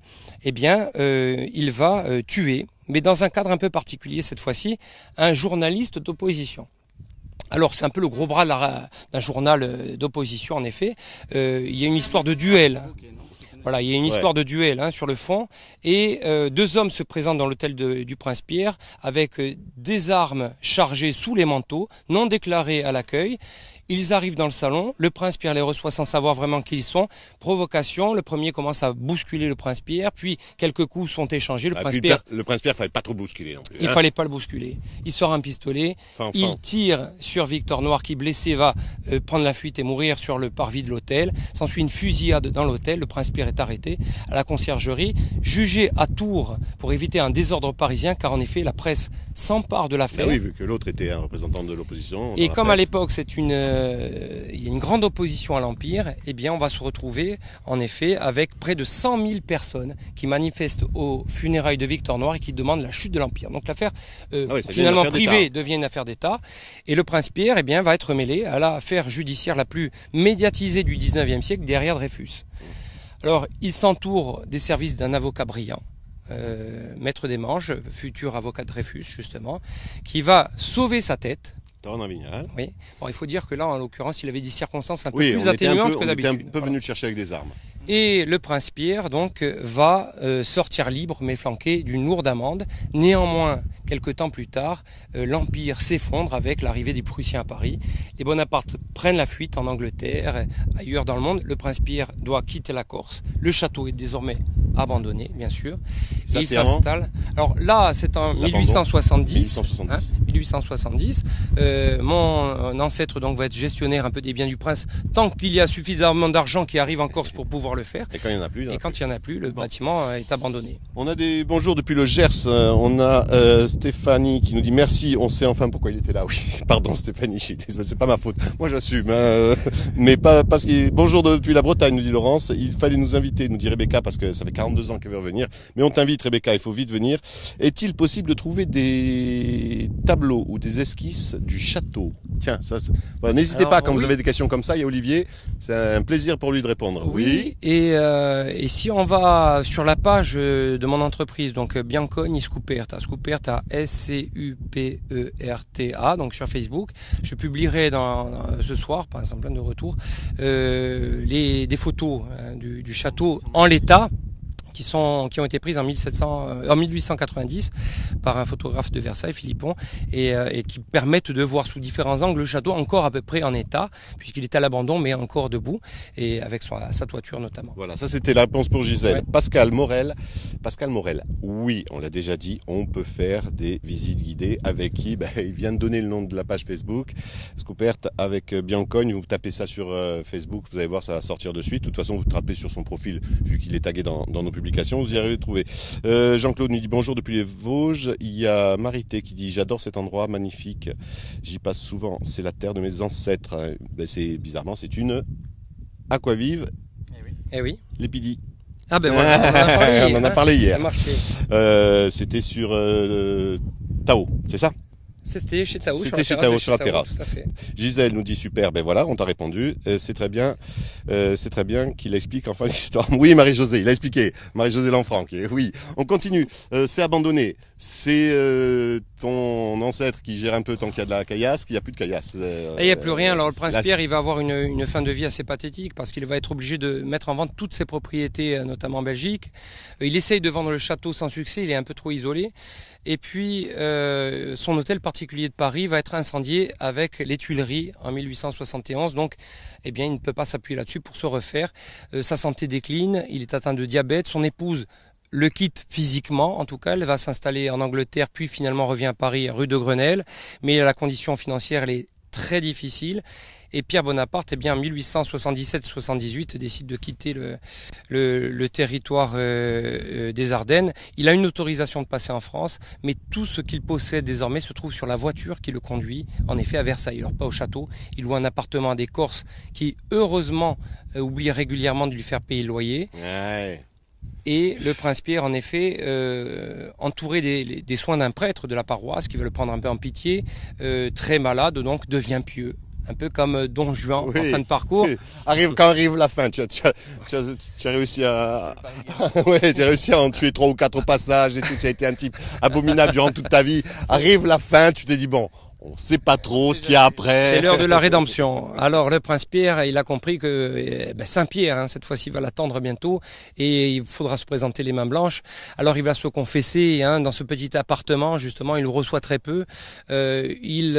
il va tuer, mais dans un cadre un peu particulier cette fois-ci, un journaliste d'opposition. Alors c'est un peu le gros bras d'un journal d'opposition en effet. Il y a une histoire de duel. Voilà, il y a une histoire de duel sur le fond, et 2 hommes se présentent dans l'hôtel du Prince-Pierre avec des armes chargées sous les manteaux, non déclarées à l'accueil. Ils arrivent dans le salon, le Prince-Pierre les reçoit sans savoir vraiment qui ils sont. Provocation, le premier commence à bousculer le Prince-Pierre, puis quelques coups sont échangés. Le Prince-Pierre, fallait pas trop bousculer non plus. Il fallait pas le bousculer. Il sort un pistolet, il tire sur Victor Noir qui, blessé, va prendre la fuite et mourir sur le parvis de l'hôtel. S'ensuit une fusillade dans l'hôtel, le Prince-Pierre est arrêté à la conciergerie, jugé à Tours pour éviter un désordre parisien, car en effet la presse s'empare de l'affaire. Oui, vu que l'autre était un représentant de l'opposition. Et comme à l'époque il y a une grande opposition à l'Empire, on va se retrouver en effet avec près de 100 000 personnes qui manifestent aux funérailles de Victor Noir et qui demandent la chute de l'Empire. Donc l'affaire finalement privée devient une affaire d'État, et le Prince-Pierre va être mêlé à l'affaire judiciaire la plus médiatisée du 19e siècle derrière Dreyfus. Alors il s'entoure des services d'un avocat brillant, Maître Desmanges, futur avocat de Dreyfus justement, qui va sauver sa tête. Oui. Bon, il faut dire que là, en l'occurrence, il avait des circonstances un peu plus atténuantes que d'habitude. On était un peu venu le chercher avec des armes. Et le Prince-Pierre, donc, va sortir libre, mais flanqué d'une lourde amende. Néanmoins, quelques temps plus tard, l'Empire s'effondre avec l'arrivée des Prussiens à Paris. Les Bonaparte prennent la fuite en Angleterre, ailleurs dans le monde. Le Prince-Pierre doit quitter la Corse. Le château est désormais abandonné, bien sûr. Ça, et il s'installe. Alors là, c'est en 1870. 1870. Mon ancêtre donc va être gestionnaire un peu des biens du prince tant qu'il y a suffisamment d'argent qui arrive en Corse pour pouvoir le faire. Et quand il n'y en a plus, le bâtiment est abandonné. On a des bonjours depuis le Gers. On a Stéphanie qui nous dit merci. On sait enfin pourquoi il était là. Oui, pardon Stéphanie, je suis désolé, c'est pas ma faute. Moi j'assume, mais pas parce qu'il. Bonjour depuis la Bretagne, nous dit Laurence. Il fallait nous inviter, nous dit Rebecca, parce que ça fait 42 ans qu'elle veut revenir. Mais on t'invite Rebecca, il faut vite venir. Est-il possible de trouver des tableaux ou des esquisses du château? Tiens, voilà, n'hésitez pas quand vous avez des questions comme ça. Il y a Olivier, c'est un plaisir pour lui de répondre. Oui. Et si on va sur la page de mon entreprise, donc Biancogne Scuperta, Scuperta Scuperta, donc sur Facebook, je publierai ce soir, par exemple, de retour, des photos du château en l'état, qui ont été prises en 1890 par un photographe de Versailles, Philippon, et qui permettent de voir sous différents angles le château encore à peu près en état, puisqu'il est à l'abandon mais encore debout, et avec sa toiture notamment. Voilà, ça c'était la réponse pour Gisèle. Ouais. Pascal Morel, oui, on l'a déjà dit, on peut faire des visites guidées avec qui il vient de donner le nom de la page Facebook, Scuperta avec Biancogne, vous tapez ça sur Facebook, vous allez voir, ça va sortir de suite. De toute façon, vous tapez sur son profil, vu qu'il est tagué dans nos publications. publication, vous y arrivez à trouver. Jean-Claude nous dit bonjour depuis les Vosges. Il y a Marité qui dit j'adore cet endroit magnifique. J'y passe souvent. C'est la terre de mes ancêtres. Ben, bizarrement, c'est une aquavive. Eh oui. L'Épidie. Ah ben voilà, on en a parlé hier. C'était sur Tao, c'est ça? C'était chez Tao. C'était chez Tao sur la terrasse. Tout à fait. Gisèle nous dit super, ben voilà, on t'a répondu. C'est très bien qu'il explique enfin l'histoire. Oui, Marie-Josée, il a expliqué. Marie-Josée Lanfranc. Oui, on continue. C'est abandonné. C'est ton ancêtre qui gère un peu tant qu'il y a de la caillasse, qu'il n'y a plus de caillasse. Et il n'y a plus rien. Alors le prince Pierre, il va avoir une fin de vie assez pathétique parce qu'il va être obligé de mettre en vente toutes ses propriétés, notamment en Belgique. Il essaye de vendre le château sans succès, il est un peu trop isolé. Et puis son hôtel particulier de Paris va être incendié avec les Tuileries en 1871. Donc, eh bien, il ne peut pas s'appuyer là-dessus pour se refaire. Sa santé décline, il est atteint de diabète. Son épouse le quitte physiquement, en tout cas, elle va s'installer en Angleterre, puis finalement revient à Paris, rue de Grenelle. Mais la condition financière, elle est très difficile. Et Pierre Bonaparte, eh bien, en 1877-78, décide de quitter le territoire des Ardennes. Il a une autorisation de passer en France, mais tout ce qu'il possède désormais se trouve sur la voiture qui le conduit, en effet, à Versailles. Alors pas au château, il loue un appartement à des Corses qui, heureusement, oublient régulièrement de lui faire payer le loyer. Ouais. Et le prince Pierre, en effet, entouré des soins d'un prêtre de la paroisse, qui veut le prendre un peu en pitié, très malade, donc devient pieux. Un peu comme Don Juan en fin de parcours. Quand arrive la fin, tu as réussi à ouais, tu as réussi à en tuer 3 ou 4 au passage et tout. Tu as été un type abominable durant toute ta vie. Arrive la fin, tu t'es dit bon, on sait pas trop ce qu'il y a après. C'est l'heure de la rédemption. Alors le prince Pierre, il a compris que Saint-Pierre, cette fois-ci, va l'attendre bientôt et il faudra se présenter les mains blanches. Alors il va se confesser dans ce petit appartement, justement, il le reçoit très peu. Il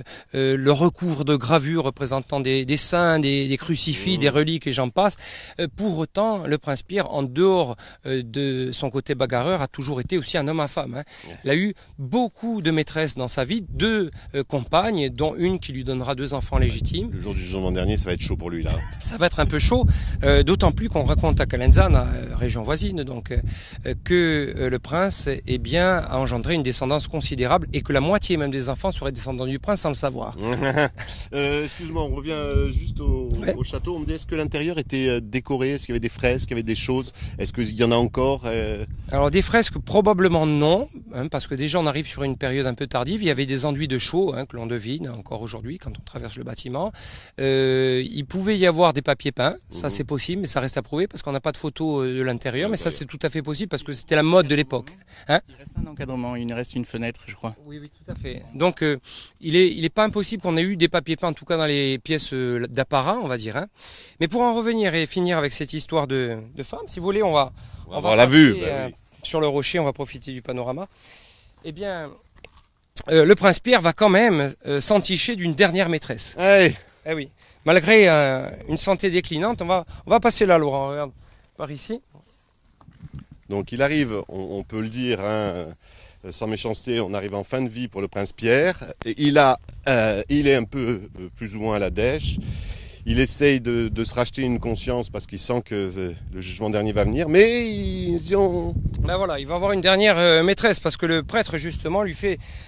le recouvre de gravures représentant des saints, des crucifix, des reliques et j'en passe. Pour autant, le prince Pierre, en dehors de son côté bagarreur, a toujours été aussi un homme à femme. Il a eu beaucoup de maîtresses dans sa vie, 2 compagne, dont une qui lui donnera 2 enfants légitimes. Le jour du jugement dernier, ça va être chaud pour lui là. Ça va être un peu chaud, d'autant plus qu'on raconte à Calenzane, région voisine, donc que le prince a engendré une descendance considérable et que la moitié même des enfants seraient descendants du prince sans le savoir. Excuse-moi, on revient juste au château. On me dit, est-ce que l'intérieur était décoré? Est-ce qu'il y avait des fresques, qu'il y avait des choses? Est-ce qu'il y en a encore? Alors des fresques, probablement non, parce que déjà on arrive sur une période un peu tardive. Il y avait des enduits de chaux que l'on devine encore aujourd'hui quand on traverse le bâtiment. Il pouvait y avoir des papiers peints, ça c'est possible, mais ça reste à prouver parce qu'on n'a pas de photos de l'intérieur, mais ça c'est tout à fait possible parce que c'était la mode de l'époque. Il reste un encadrement, il reste une fenêtre, je crois. Oui, tout à fait. Donc il est pas impossible qu'on ait eu des papiers peints, en tout cas dans les pièces d'apparat, on va dire. Mais pour en revenir et finir avec cette histoire de femme, si vous voulez, on va avoir la vue. Sur le rocher, on va profiter du panorama. Eh bien, le prince Pierre va quand même s'enticher d'une dernière maîtresse. Hey. Eh oui. Malgré une santé déclinante, on va passer là, Laurent. Regarde, par ici. Donc il arrive, on peut le dire, sans méchanceté, on arrive en fin de vie pour le prince Pierre. Et il est un peu plus ou moins à la dèche. Il essaye de se racheter une conscience parce qu'il sent que le jugement dernier va venir, mais il va avoir une dernière maîtresse parce que le prêtre justement lui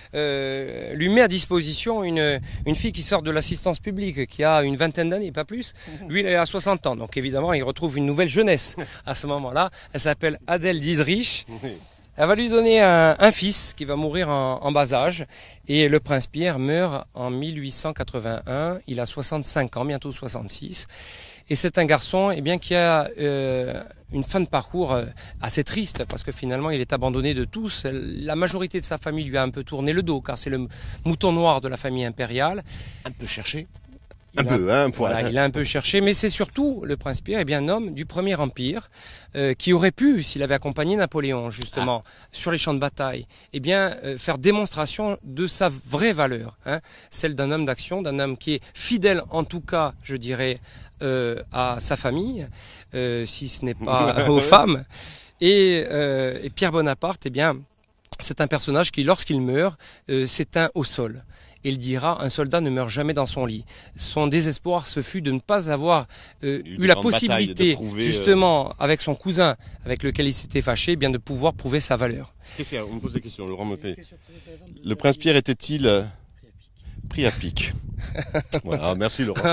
met à disposition une fille qui sort de l'assistance publique, qui a une 20aine d'années, pas plus. Lui, il est à 60 ans, donc évidemment, il retrouve une nouvelle jeunesse à ce moment-là. Elle s'appelle Adèle Diedrich. Elle va lui donner un fils qui va mourir en bas âge et le prince Pierre meurt en 1881, il a 65 ans, bientôt 66 et c'est un garçon qui a une fin de parcours assez triste parce que finalement il est abandonné de tous, la majorité de sa famille lui a un peu tourné le dos car c'est le mouton noir de la famille impériale. Un peu cherché. Il a un peu cherché, mais c'est surtout le prince Pierre, un homme du Premier Empire qui aurait pu, s'il avait accompagné Napoléon justement sur les champs de bataille, faire démonstration de sa vraie valeur, celle d'un homme d'action, d'un homme qui est fidèle en tout cas, je dirais, à sa famille, si ce n'est pas aux femmes. Et Pierre Bonaparte, c'est un personnage qui, lorsqu'il meurt, s'éteint au sol. il dira, un soldat ne meurt jamais dans son lit. Son désespoir, ce fut de ne pas avoir eu la possibilité, justement, avec son cousin, avec lequel il s'était fâché, bien de pouvoir prouver sa valeur. On me pose des questions, Laurent me fait. Le prince Pierre était-il pris à pic? Voilà, merci Laurent.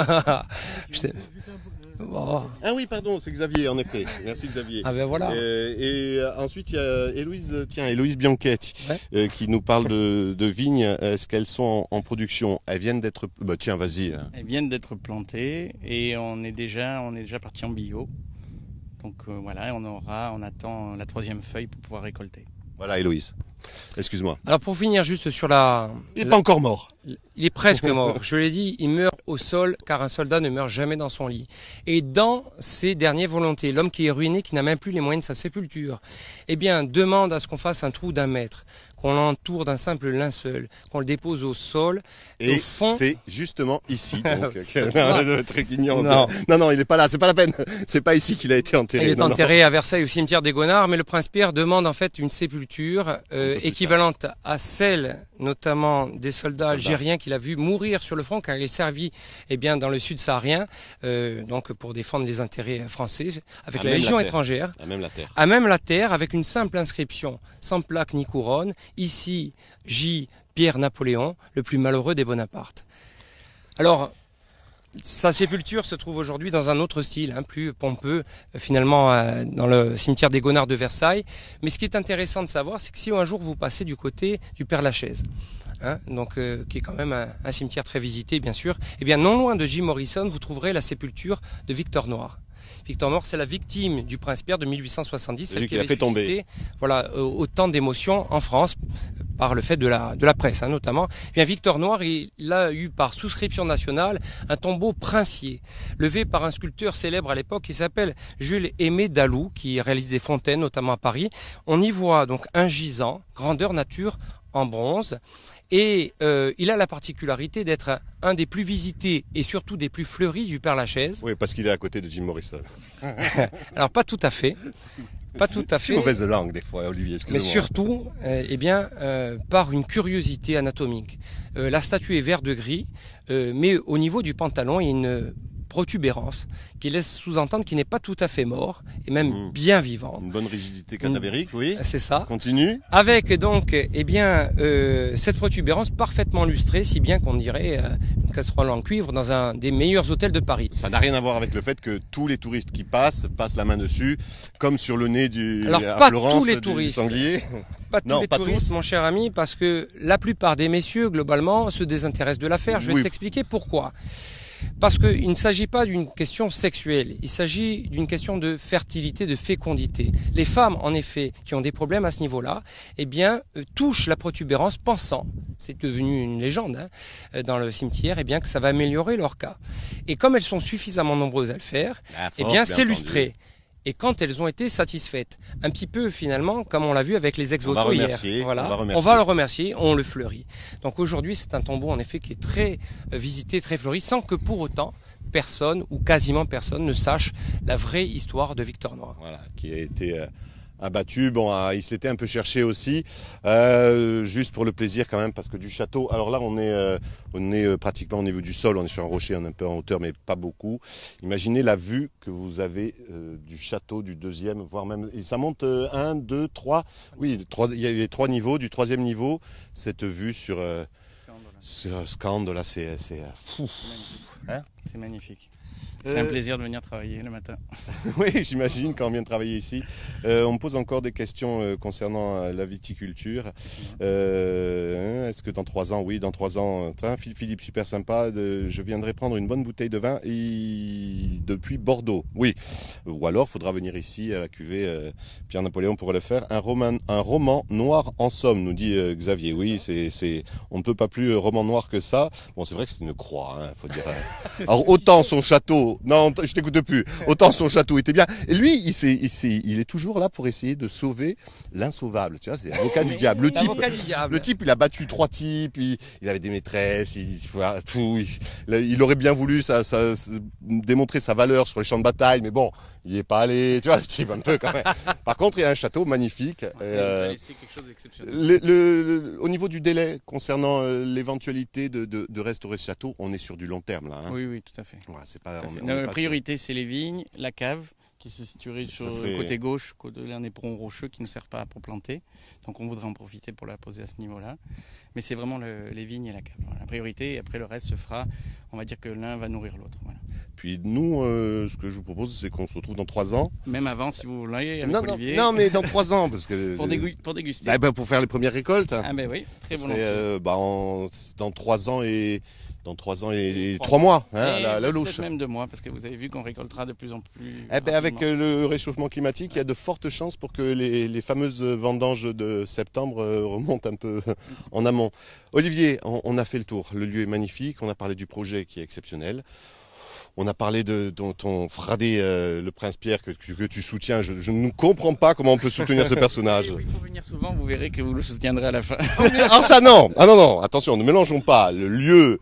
Oh. Ah oui, pardon, c'est Xavier, en effet. Merci Xavier. Ah ben voilà. Et ensuite, il y a Héloïse Bianchetti, qui nous parle de vignes. Est-ce qu'elles sont en production? Elles viennent d'être... Bah, tiens, vas-y. Elles viennent d'être plantées et on est déjà parti en bio. Donc voilà, on attend la 3e feuille pour pouvoir récolter. Voilà, Héloïse. Excuse-moi. Alors pour finir juste sur la... Il n'est pas encore mort. Il est presque mort. Je l'ai dit, il meurt au sol car un soldat ne meurt jamais dans son lit. Et dans ses dernières volontés, l'homme qui est ruiné, qui n'a même plus les moyens de sa sépulture, eh bien demande à ce qu'on fasse un trou d'1 mètre, qu'on l'entoure d'un simple linceul, qu'on le dépose au sol, et au fond... c'est justement ici. Donc, non, il n'est pas là, c'est pas la peine. C'est pas ici qu'il a été enterré. Il est enterré à Versailles au cimetière des Gonards, mais le prince Pierre demande en fait une sépulture équivalente à celle notamment des soldats algériens qu'il a vu mourir sur le front car il est servi dans le sud saharien donc pour défendre les intérêts français avec la Légion étrangère. À même la terre avec une simple inscription sans plaque ni couronne. Ici, J. Pierre Napoléon, le plus malheureux des Bonaparte. Alors, sa sépulture se trouve aujourd'hui dans un autre style, plus pompeux, finalement, dans le cimetière des Gonards de Versailles. Mais ce qui est intéressant de savoir, c'est que si un jour vous passez du côté du Père-Lachaise, qui est quand même un cimetière très visité, bien sûr, eh bien, non loin de Jim Morrison, vous trouverez la sépulture de Victor Noir. Victor Noir, c'est la victime du prince Pierre de 1870, celle qui avait fait tomber autant d'émotions en France par le fait de la presse, notamment. Eh bien, Victor Noir, il a eu par souscription nationale un tombeau princier, levé par un sculpteur célèbre à l'époque qui s'appelle Jules Aimé Dalou, qui réalise des fontaines, notamment à Paris. On y voit donc un gisant, grandeur nature, en bronze. Et il a la particularité d'être un des plus visités et surtout des plus fleuris du Père-Lachaise. Oui, parce qu'il est à côté de Jim Morrison. Alors pas tout à fait. Pas tout à fait. C'est mauvaise langue des fois, Olivier, excusez-moi. Mais surtout, par une curiosité anatomique. La statue est vert-de-gris, mais au niveau du pantalon, il y a une protubérance qui laisse sous-entendre qu'il n'est pas tout à fait mort et même bien vivant. Une bonne rigidité cadavérique, oui. C'est ça. Continue. Avec donc cette protubérance parfaitement lustrée, si bien qu'on dirait une casserole en cuivre dans un des meilleurs hôtels de Paris. Ça n'a rien à voir avec le fait que tous les touristes qui passent la main dessus, comme sur le nez à Florence, du sanglier. Pas tous les touristes, mon cher ami, parce que la plupart des messieurs, globalement, se désintéressent de l'affaire. Je vais t'expliquer pourquoi. Parce qu'il ne s'agit pas d'une question sexuelle, il s'agit d'une question de fertilité, de fécondité. Les femmes, en effet, qui ont des problèmes à ce niveau-là, touchent la protubérance pensant, c'est devenu une légende dans le cimetière, que ça va améliorer leur cas. Et comme elles sont suffisamment nombreuses à le faire, c'est lustré. Et quand elles ont été satisfaites, un petit peu finalement, comme on l'a vu avec les ex-voto hier, on va le remercier, on le fleurit. Donc aujourd'hui, c'est un tombeau en effet qui est très visité, très fleuri, sans que pour autant personne ou quasiment personne ne sache la vraie histoire de Victor Noir. Voilà, qui a été abattu. Bon, il se l'était un peu cherché aussi, juste pour le plaisir quand même, parce que du château. Alors là, on est pratiquement au niveau du sol. On est sur un rocher, on est un peu en hauteur, mais pas beaucoup. Imaginez la vue que vous avez du château du 2e, voire même. Et ça monte 1, 2, 3. Oui, il y avait 3 niveaux. Du 3e niveau, cette vue sur Scandola, c'est fou. C'est magnifique. C'est un plaisir de venir travailler le matin. Oui, j'imagine quand on vient de travailler ici. On me pose encore des questions concernant la viticulture. Est-ce que dans 3 ans, oui, dans 3 ans, Philippe, super sympa, je viendrai prendre une bonne bouteille de vin depuis Bordeaux. Oui, ou alors il faudra venir ici à la cuvée Pierre-Napoléon pour le faire. Un roman noir en somme, nous dit Xavier. Oui, on ne peut pas plus roman noir que ça. Bon, c'est vrai que c'est une croix, faut dire. Alors autant son château, château, non, je t'écoute plus. Autant son château était bien. Et lui, il est toujours là pour essayer de sauver l'insauvable. Tu vois, c'est l'avocat du diable. Le type, il a battu 3 types, il avait des maîtresses, il aurait bien voulu démontrer sa valeur sur les champs de bataille, mais bon, il n'y est pas allé, tu vois, le type un peu quand même. Par contre, il y a un château magnifique. C'est quelque chose d'exceptionnel. Au niveau du délai concernant l'éventualité de restaurer ce château, on est sur du long terme là. Hein. Oui, tout à fait. Ouais, c'est pas, La priorité, c'est les vignes, la cave, qui se situerait sur le côté gauche, de l'un des éperon rocheux qui ne sert pas pour planter. Donc on voudrait en profiter pour la poser à ce niveau-là. Mais c'est vraiment les vignes et la cave. Voilà, la priorité, et après le reste se fera, on va dire que l'un va nourrir l'autre. Voilà. Puis nous, ce que je vous propose, c'est qu'on se retrouve dans 3 ans. Même avant, si vous voulez, avec Olivier. Non, mais dans 3 ans, parce que pour déguster. Pour faire les premières récoltes. Ah ben oui, très volontiers. Dans 3 ans et... Dans 3 ans et 3 mois, hein, la louche. Peut-être même 2 mois, parce que vous avez vu qu'on récoltera de plus en plus. Avec le réchauffement climatique, il y a de fortes chances pour que les fameuses vendanges de septembre remontent un peu en amont. Olivier, on a fait le tour. Le lieu est magnifique. On a parlé du projet qui est exceptionnel. On a parlé de ton Fradé, le prince Pierre, que tu soutiens. Je ne comprends pas comment on peut soutenir ce personnage. Il faut venir souvent, vous verrez que vous le soutiendrez à la fin. Ah ça non. Ah non, attention, ne mélangeons pas le lieu,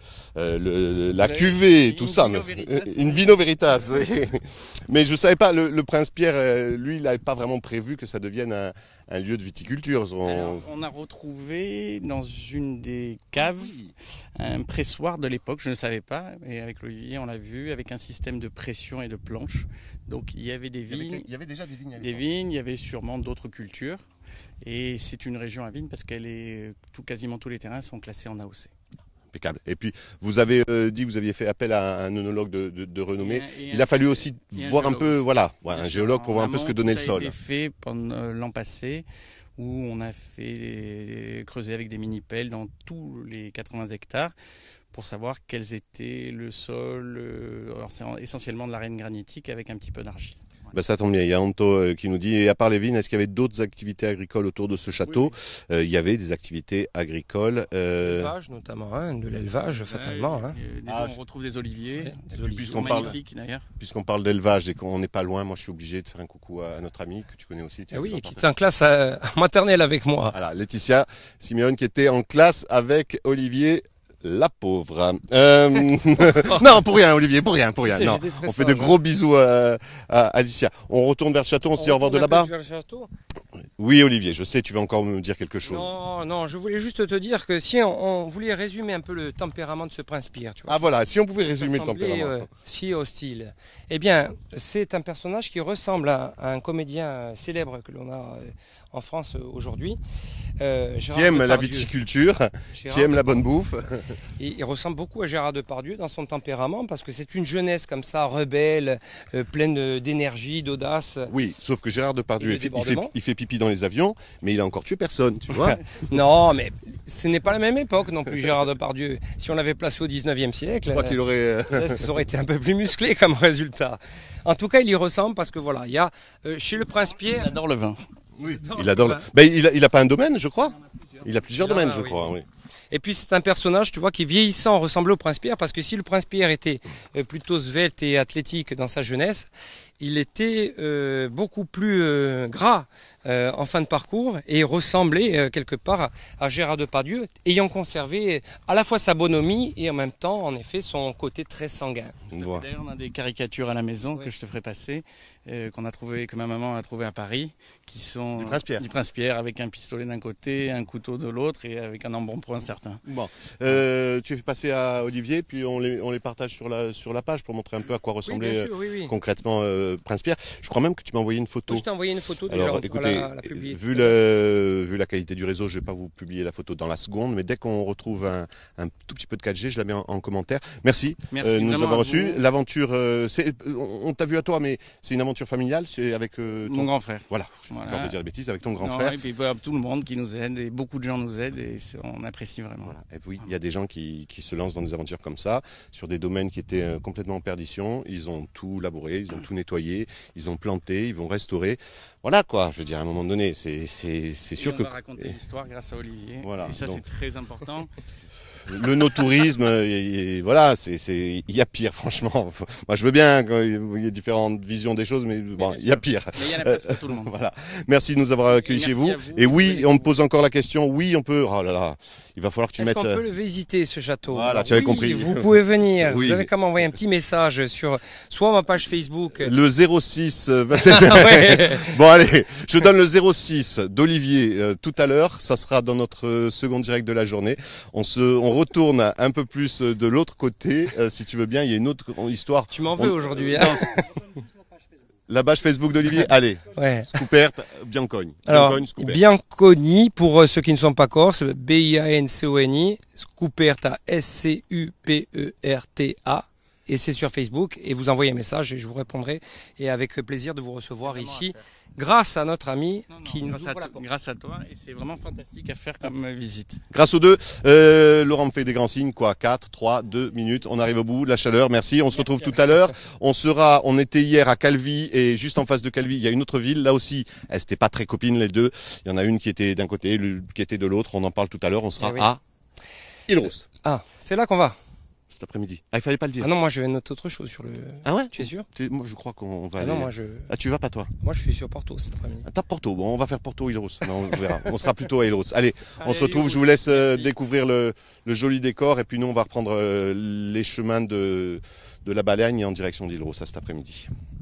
la cuvée, tout ça. Une vino veritas, oui. Mais je savais pas, le prince Pierre, lui, il n'avait pas vraiment prévu que ça devienne un lieu de viticulture. Alors, on a retrouvé dans une des caves un pressoir de l'époque, je ne savais pas, et avec Olivier on l'a vu, avec un système de pression et de planches. Donc il y avait des vignes. Il y avait déjà des vignes à l'époque. Des vignes, il y avait sûrement d'autres cultures. Et c'est une région à vignes parce qu'elle quasiment tous les terrains sont classés en AOC. Impeccable. Et puis, vous avez dit que vous aviez fait appel à un œnologue de renommée. Il a fallu aussi voir un peu, un géologue pour voir un peu ce que donnait le sol. Ça a été fait pendant l'an passé, où on a fait creuser avec des mini-pelles dans tous les 80 hectares pour savoir quels étaient le sol, alors c'est essentiellement de l'arène granitique avec un petit peu d'argile. Ben ça tombe bien, il y a Anto qui nous dit, et à part les vignes, est-ce qu'il y avait d'autres activités agricoles autour de ce château? Oui. Il y avait des activités agricoles. L'élevage notamment, de l'élevage fatalement. On retrouve des oliviers, des oliviers magnifiques d'ailleurs. Puisqu'on parle d'élevage et qu'on n'est pas loin, moi je suis obligé de faire un coucou à notre amie que tu connais aussi. Oui, qui était en classe maternelle avec moi. Voilà, Laetitia Simeone qui était en classe avec Olivier. La pauvre. Non, pour rien, Olivier, pour rien. Non, on fait de gros bisous à Alicia. On retourne vers le château, on se dit au revoir de là-bas. Oui, Olivier, je sais, tu vas encore me dire quelque chose. Non, je voulais juste te dire que si on voulait résumer un peu le tempérament de ce prince Pierre, tu vois. Ah voilà, si on pouvait résumer le tempérament. Si hostile. Eh bien, c'est un personnage qui ressemble à un comédien célèbre que l'on a en France aujourd'hui. Qui aime la viticulture, qui aime la bonne bouffe. Et il ressemble beaucoup à Gérard Depardieu dans son tempérament parce que c'est une jeunesse comme ça, rebelle, pleine d'énergie, d'audace. Oui, sauf que Gérard Depardieu, il fait pipi dans les avions, mais il a encore tué personne, tu vois. Non, mais ce n'est pas la même époque non plus, Gérard Depardieu. Si on l'avait placé au 19e siècle, ça aurait été un peu plus musclé comme résultat. En tout cas, il y ressemble parce que voilà, il y a chez le prince Pierre... Il adore le vin. Oui, il adore. Il a pas un domaine, je crois. Il a plusieurs domaines, je crois. Oui. Et puis c'est un personnage, tu vois, qui vieillissant ressemblait au prince Pierre, parce que si le prince Pierre était plutôt svelte et athlétique dans sa jeunesse, il était beaucoup plus gras en fin de parcours et ressemblait quelque part à Gérard Depardieu, ayant conservé à la fois sa bonhomie et en même temps, en effet, son côté très sanguin. D'ailleurs, on a des caricatures à la maison que je te ferai passer, que ma maman a trouvé à Paris, qui sont du prince Pierre avec un pistolet d'un côté, un couteau de l'autre et avec un embonpoint certain. Bon, tu fais passer à Olivier, puis on les partage sur la page pour montrer un peu à quoi ressemblait concrètement Prince Pierre. Je crois même que tu m'as envoyé une photo. Je t'ai envoyé une photo déjà. Alors, écoutez, vu la qualité du réseau, je vais pas vous publier la photo dans la seconde, mais dès qu'on retrouve un tout petit peu de 4G, je la mets en commentaire. Merci de nous avoir reçus. L'aventure, on t'a vu à toi, mais c'est une aventure familiale, c'est avec mon grand frère. Voilà, je ne vais pas dire des bêtises, avec ton grand frère. Et puis tout le monde qui nous aide, et beaucoup de gens nous aident, et on apprécie vraiment. Voilà. Et oui, il y a des gens qui se lancent dans des aventures comme ça, sur des domaines qui étaient complètement en perdition. Ils ont tout labouré, ils ont tout nettoyé, ils ont planté, ils vont restaurer. Voilà quoi, je veux dire, à un moment donné, c'est sûr que... On va raconter l'histoire grâce à Olivier, voilà, et ça c'est très important. Le no-tourisme, et voilà, il y a pire, franchement. Moi, je veux bien qu'il y ait différentes visions des choses, mais bon, il y a pire. Mais il y en a place pour tout le monde. Voilà. Merci de nous avoir accueillis chez vous. Merci à vous. Et oui, on me pose encore la question. Oui, on peut. Oh là là, il va falloir que tu Est-ce mettes. qu'on peut le visiter, ce château? Voilà, Alors, tu avais oui, compris. Vous pouvez venir. Oui. Vous avez qu'à m'envoyer un petit message sur soit ma page Facebook. Le 06. Ouais. Bon, allez, je donne le 06 d'Olivier tout à l'heure. Ça sera dans notre second direct de la journée. On retourne un peu plus de l'autre côté, si tu veux bien. Il y a une autre histoire. Tu m'en veux aujourd'hui, hein? La page Facebook d'Olivier, allez, Ouais. Scoopert, Biancogne. Alors, Biancogne, Scoopert. Bianconi, pour ceux qui ne sont pas corses, B-I-A-N-C-O-N-I, Scuperta, S-C-U-P-E-R-T-A, et c'est sur Facebook, et vous envoyez un message et je vous répondrai, et avec plaisir de vous recevoir ici, grâce à notre ami qui nous ouvre la porte. Grâce à toi, et c'est vraiment fantastique à faire comme visite. Grâce aux deux, Laurent me fait des grands signes, quoi, 4, 3, 2 minutes, on arrive au bout, la chaleur, merci, on se retrouve tout à l'heure, on était hier à Calvi, et juste en face de Calvi, il y a une autre ville, là aussi, elles n'étaient pas très copines les deux, il y en a une qui était d'un côté, l'une qui était de l'autre, on en parle tout à l'heure, on sera Eh oui. à Île-Rousse, Ah, c'est là qu'on va. cet après-midi. Ah, il fallait pas le dire. Ah non, moi je vais noter autre chose sur le... Ah ouais? Tu es sûr? Moi je crois qu'on va Ah aller... non, Ah, tu vas pas toi? moi je suis sur Porto cet après-midi. Ah, tape Porto, bon on va faire Porto Île-Rousse, non, on verra, on sera plutôt à Île-Rousse. Allez, on se retrouve, je vous laisse découvrir le joli décor et puis nous on va reprendre les chemins de la Balagne en direction d'Île-Rousse cet après-midi.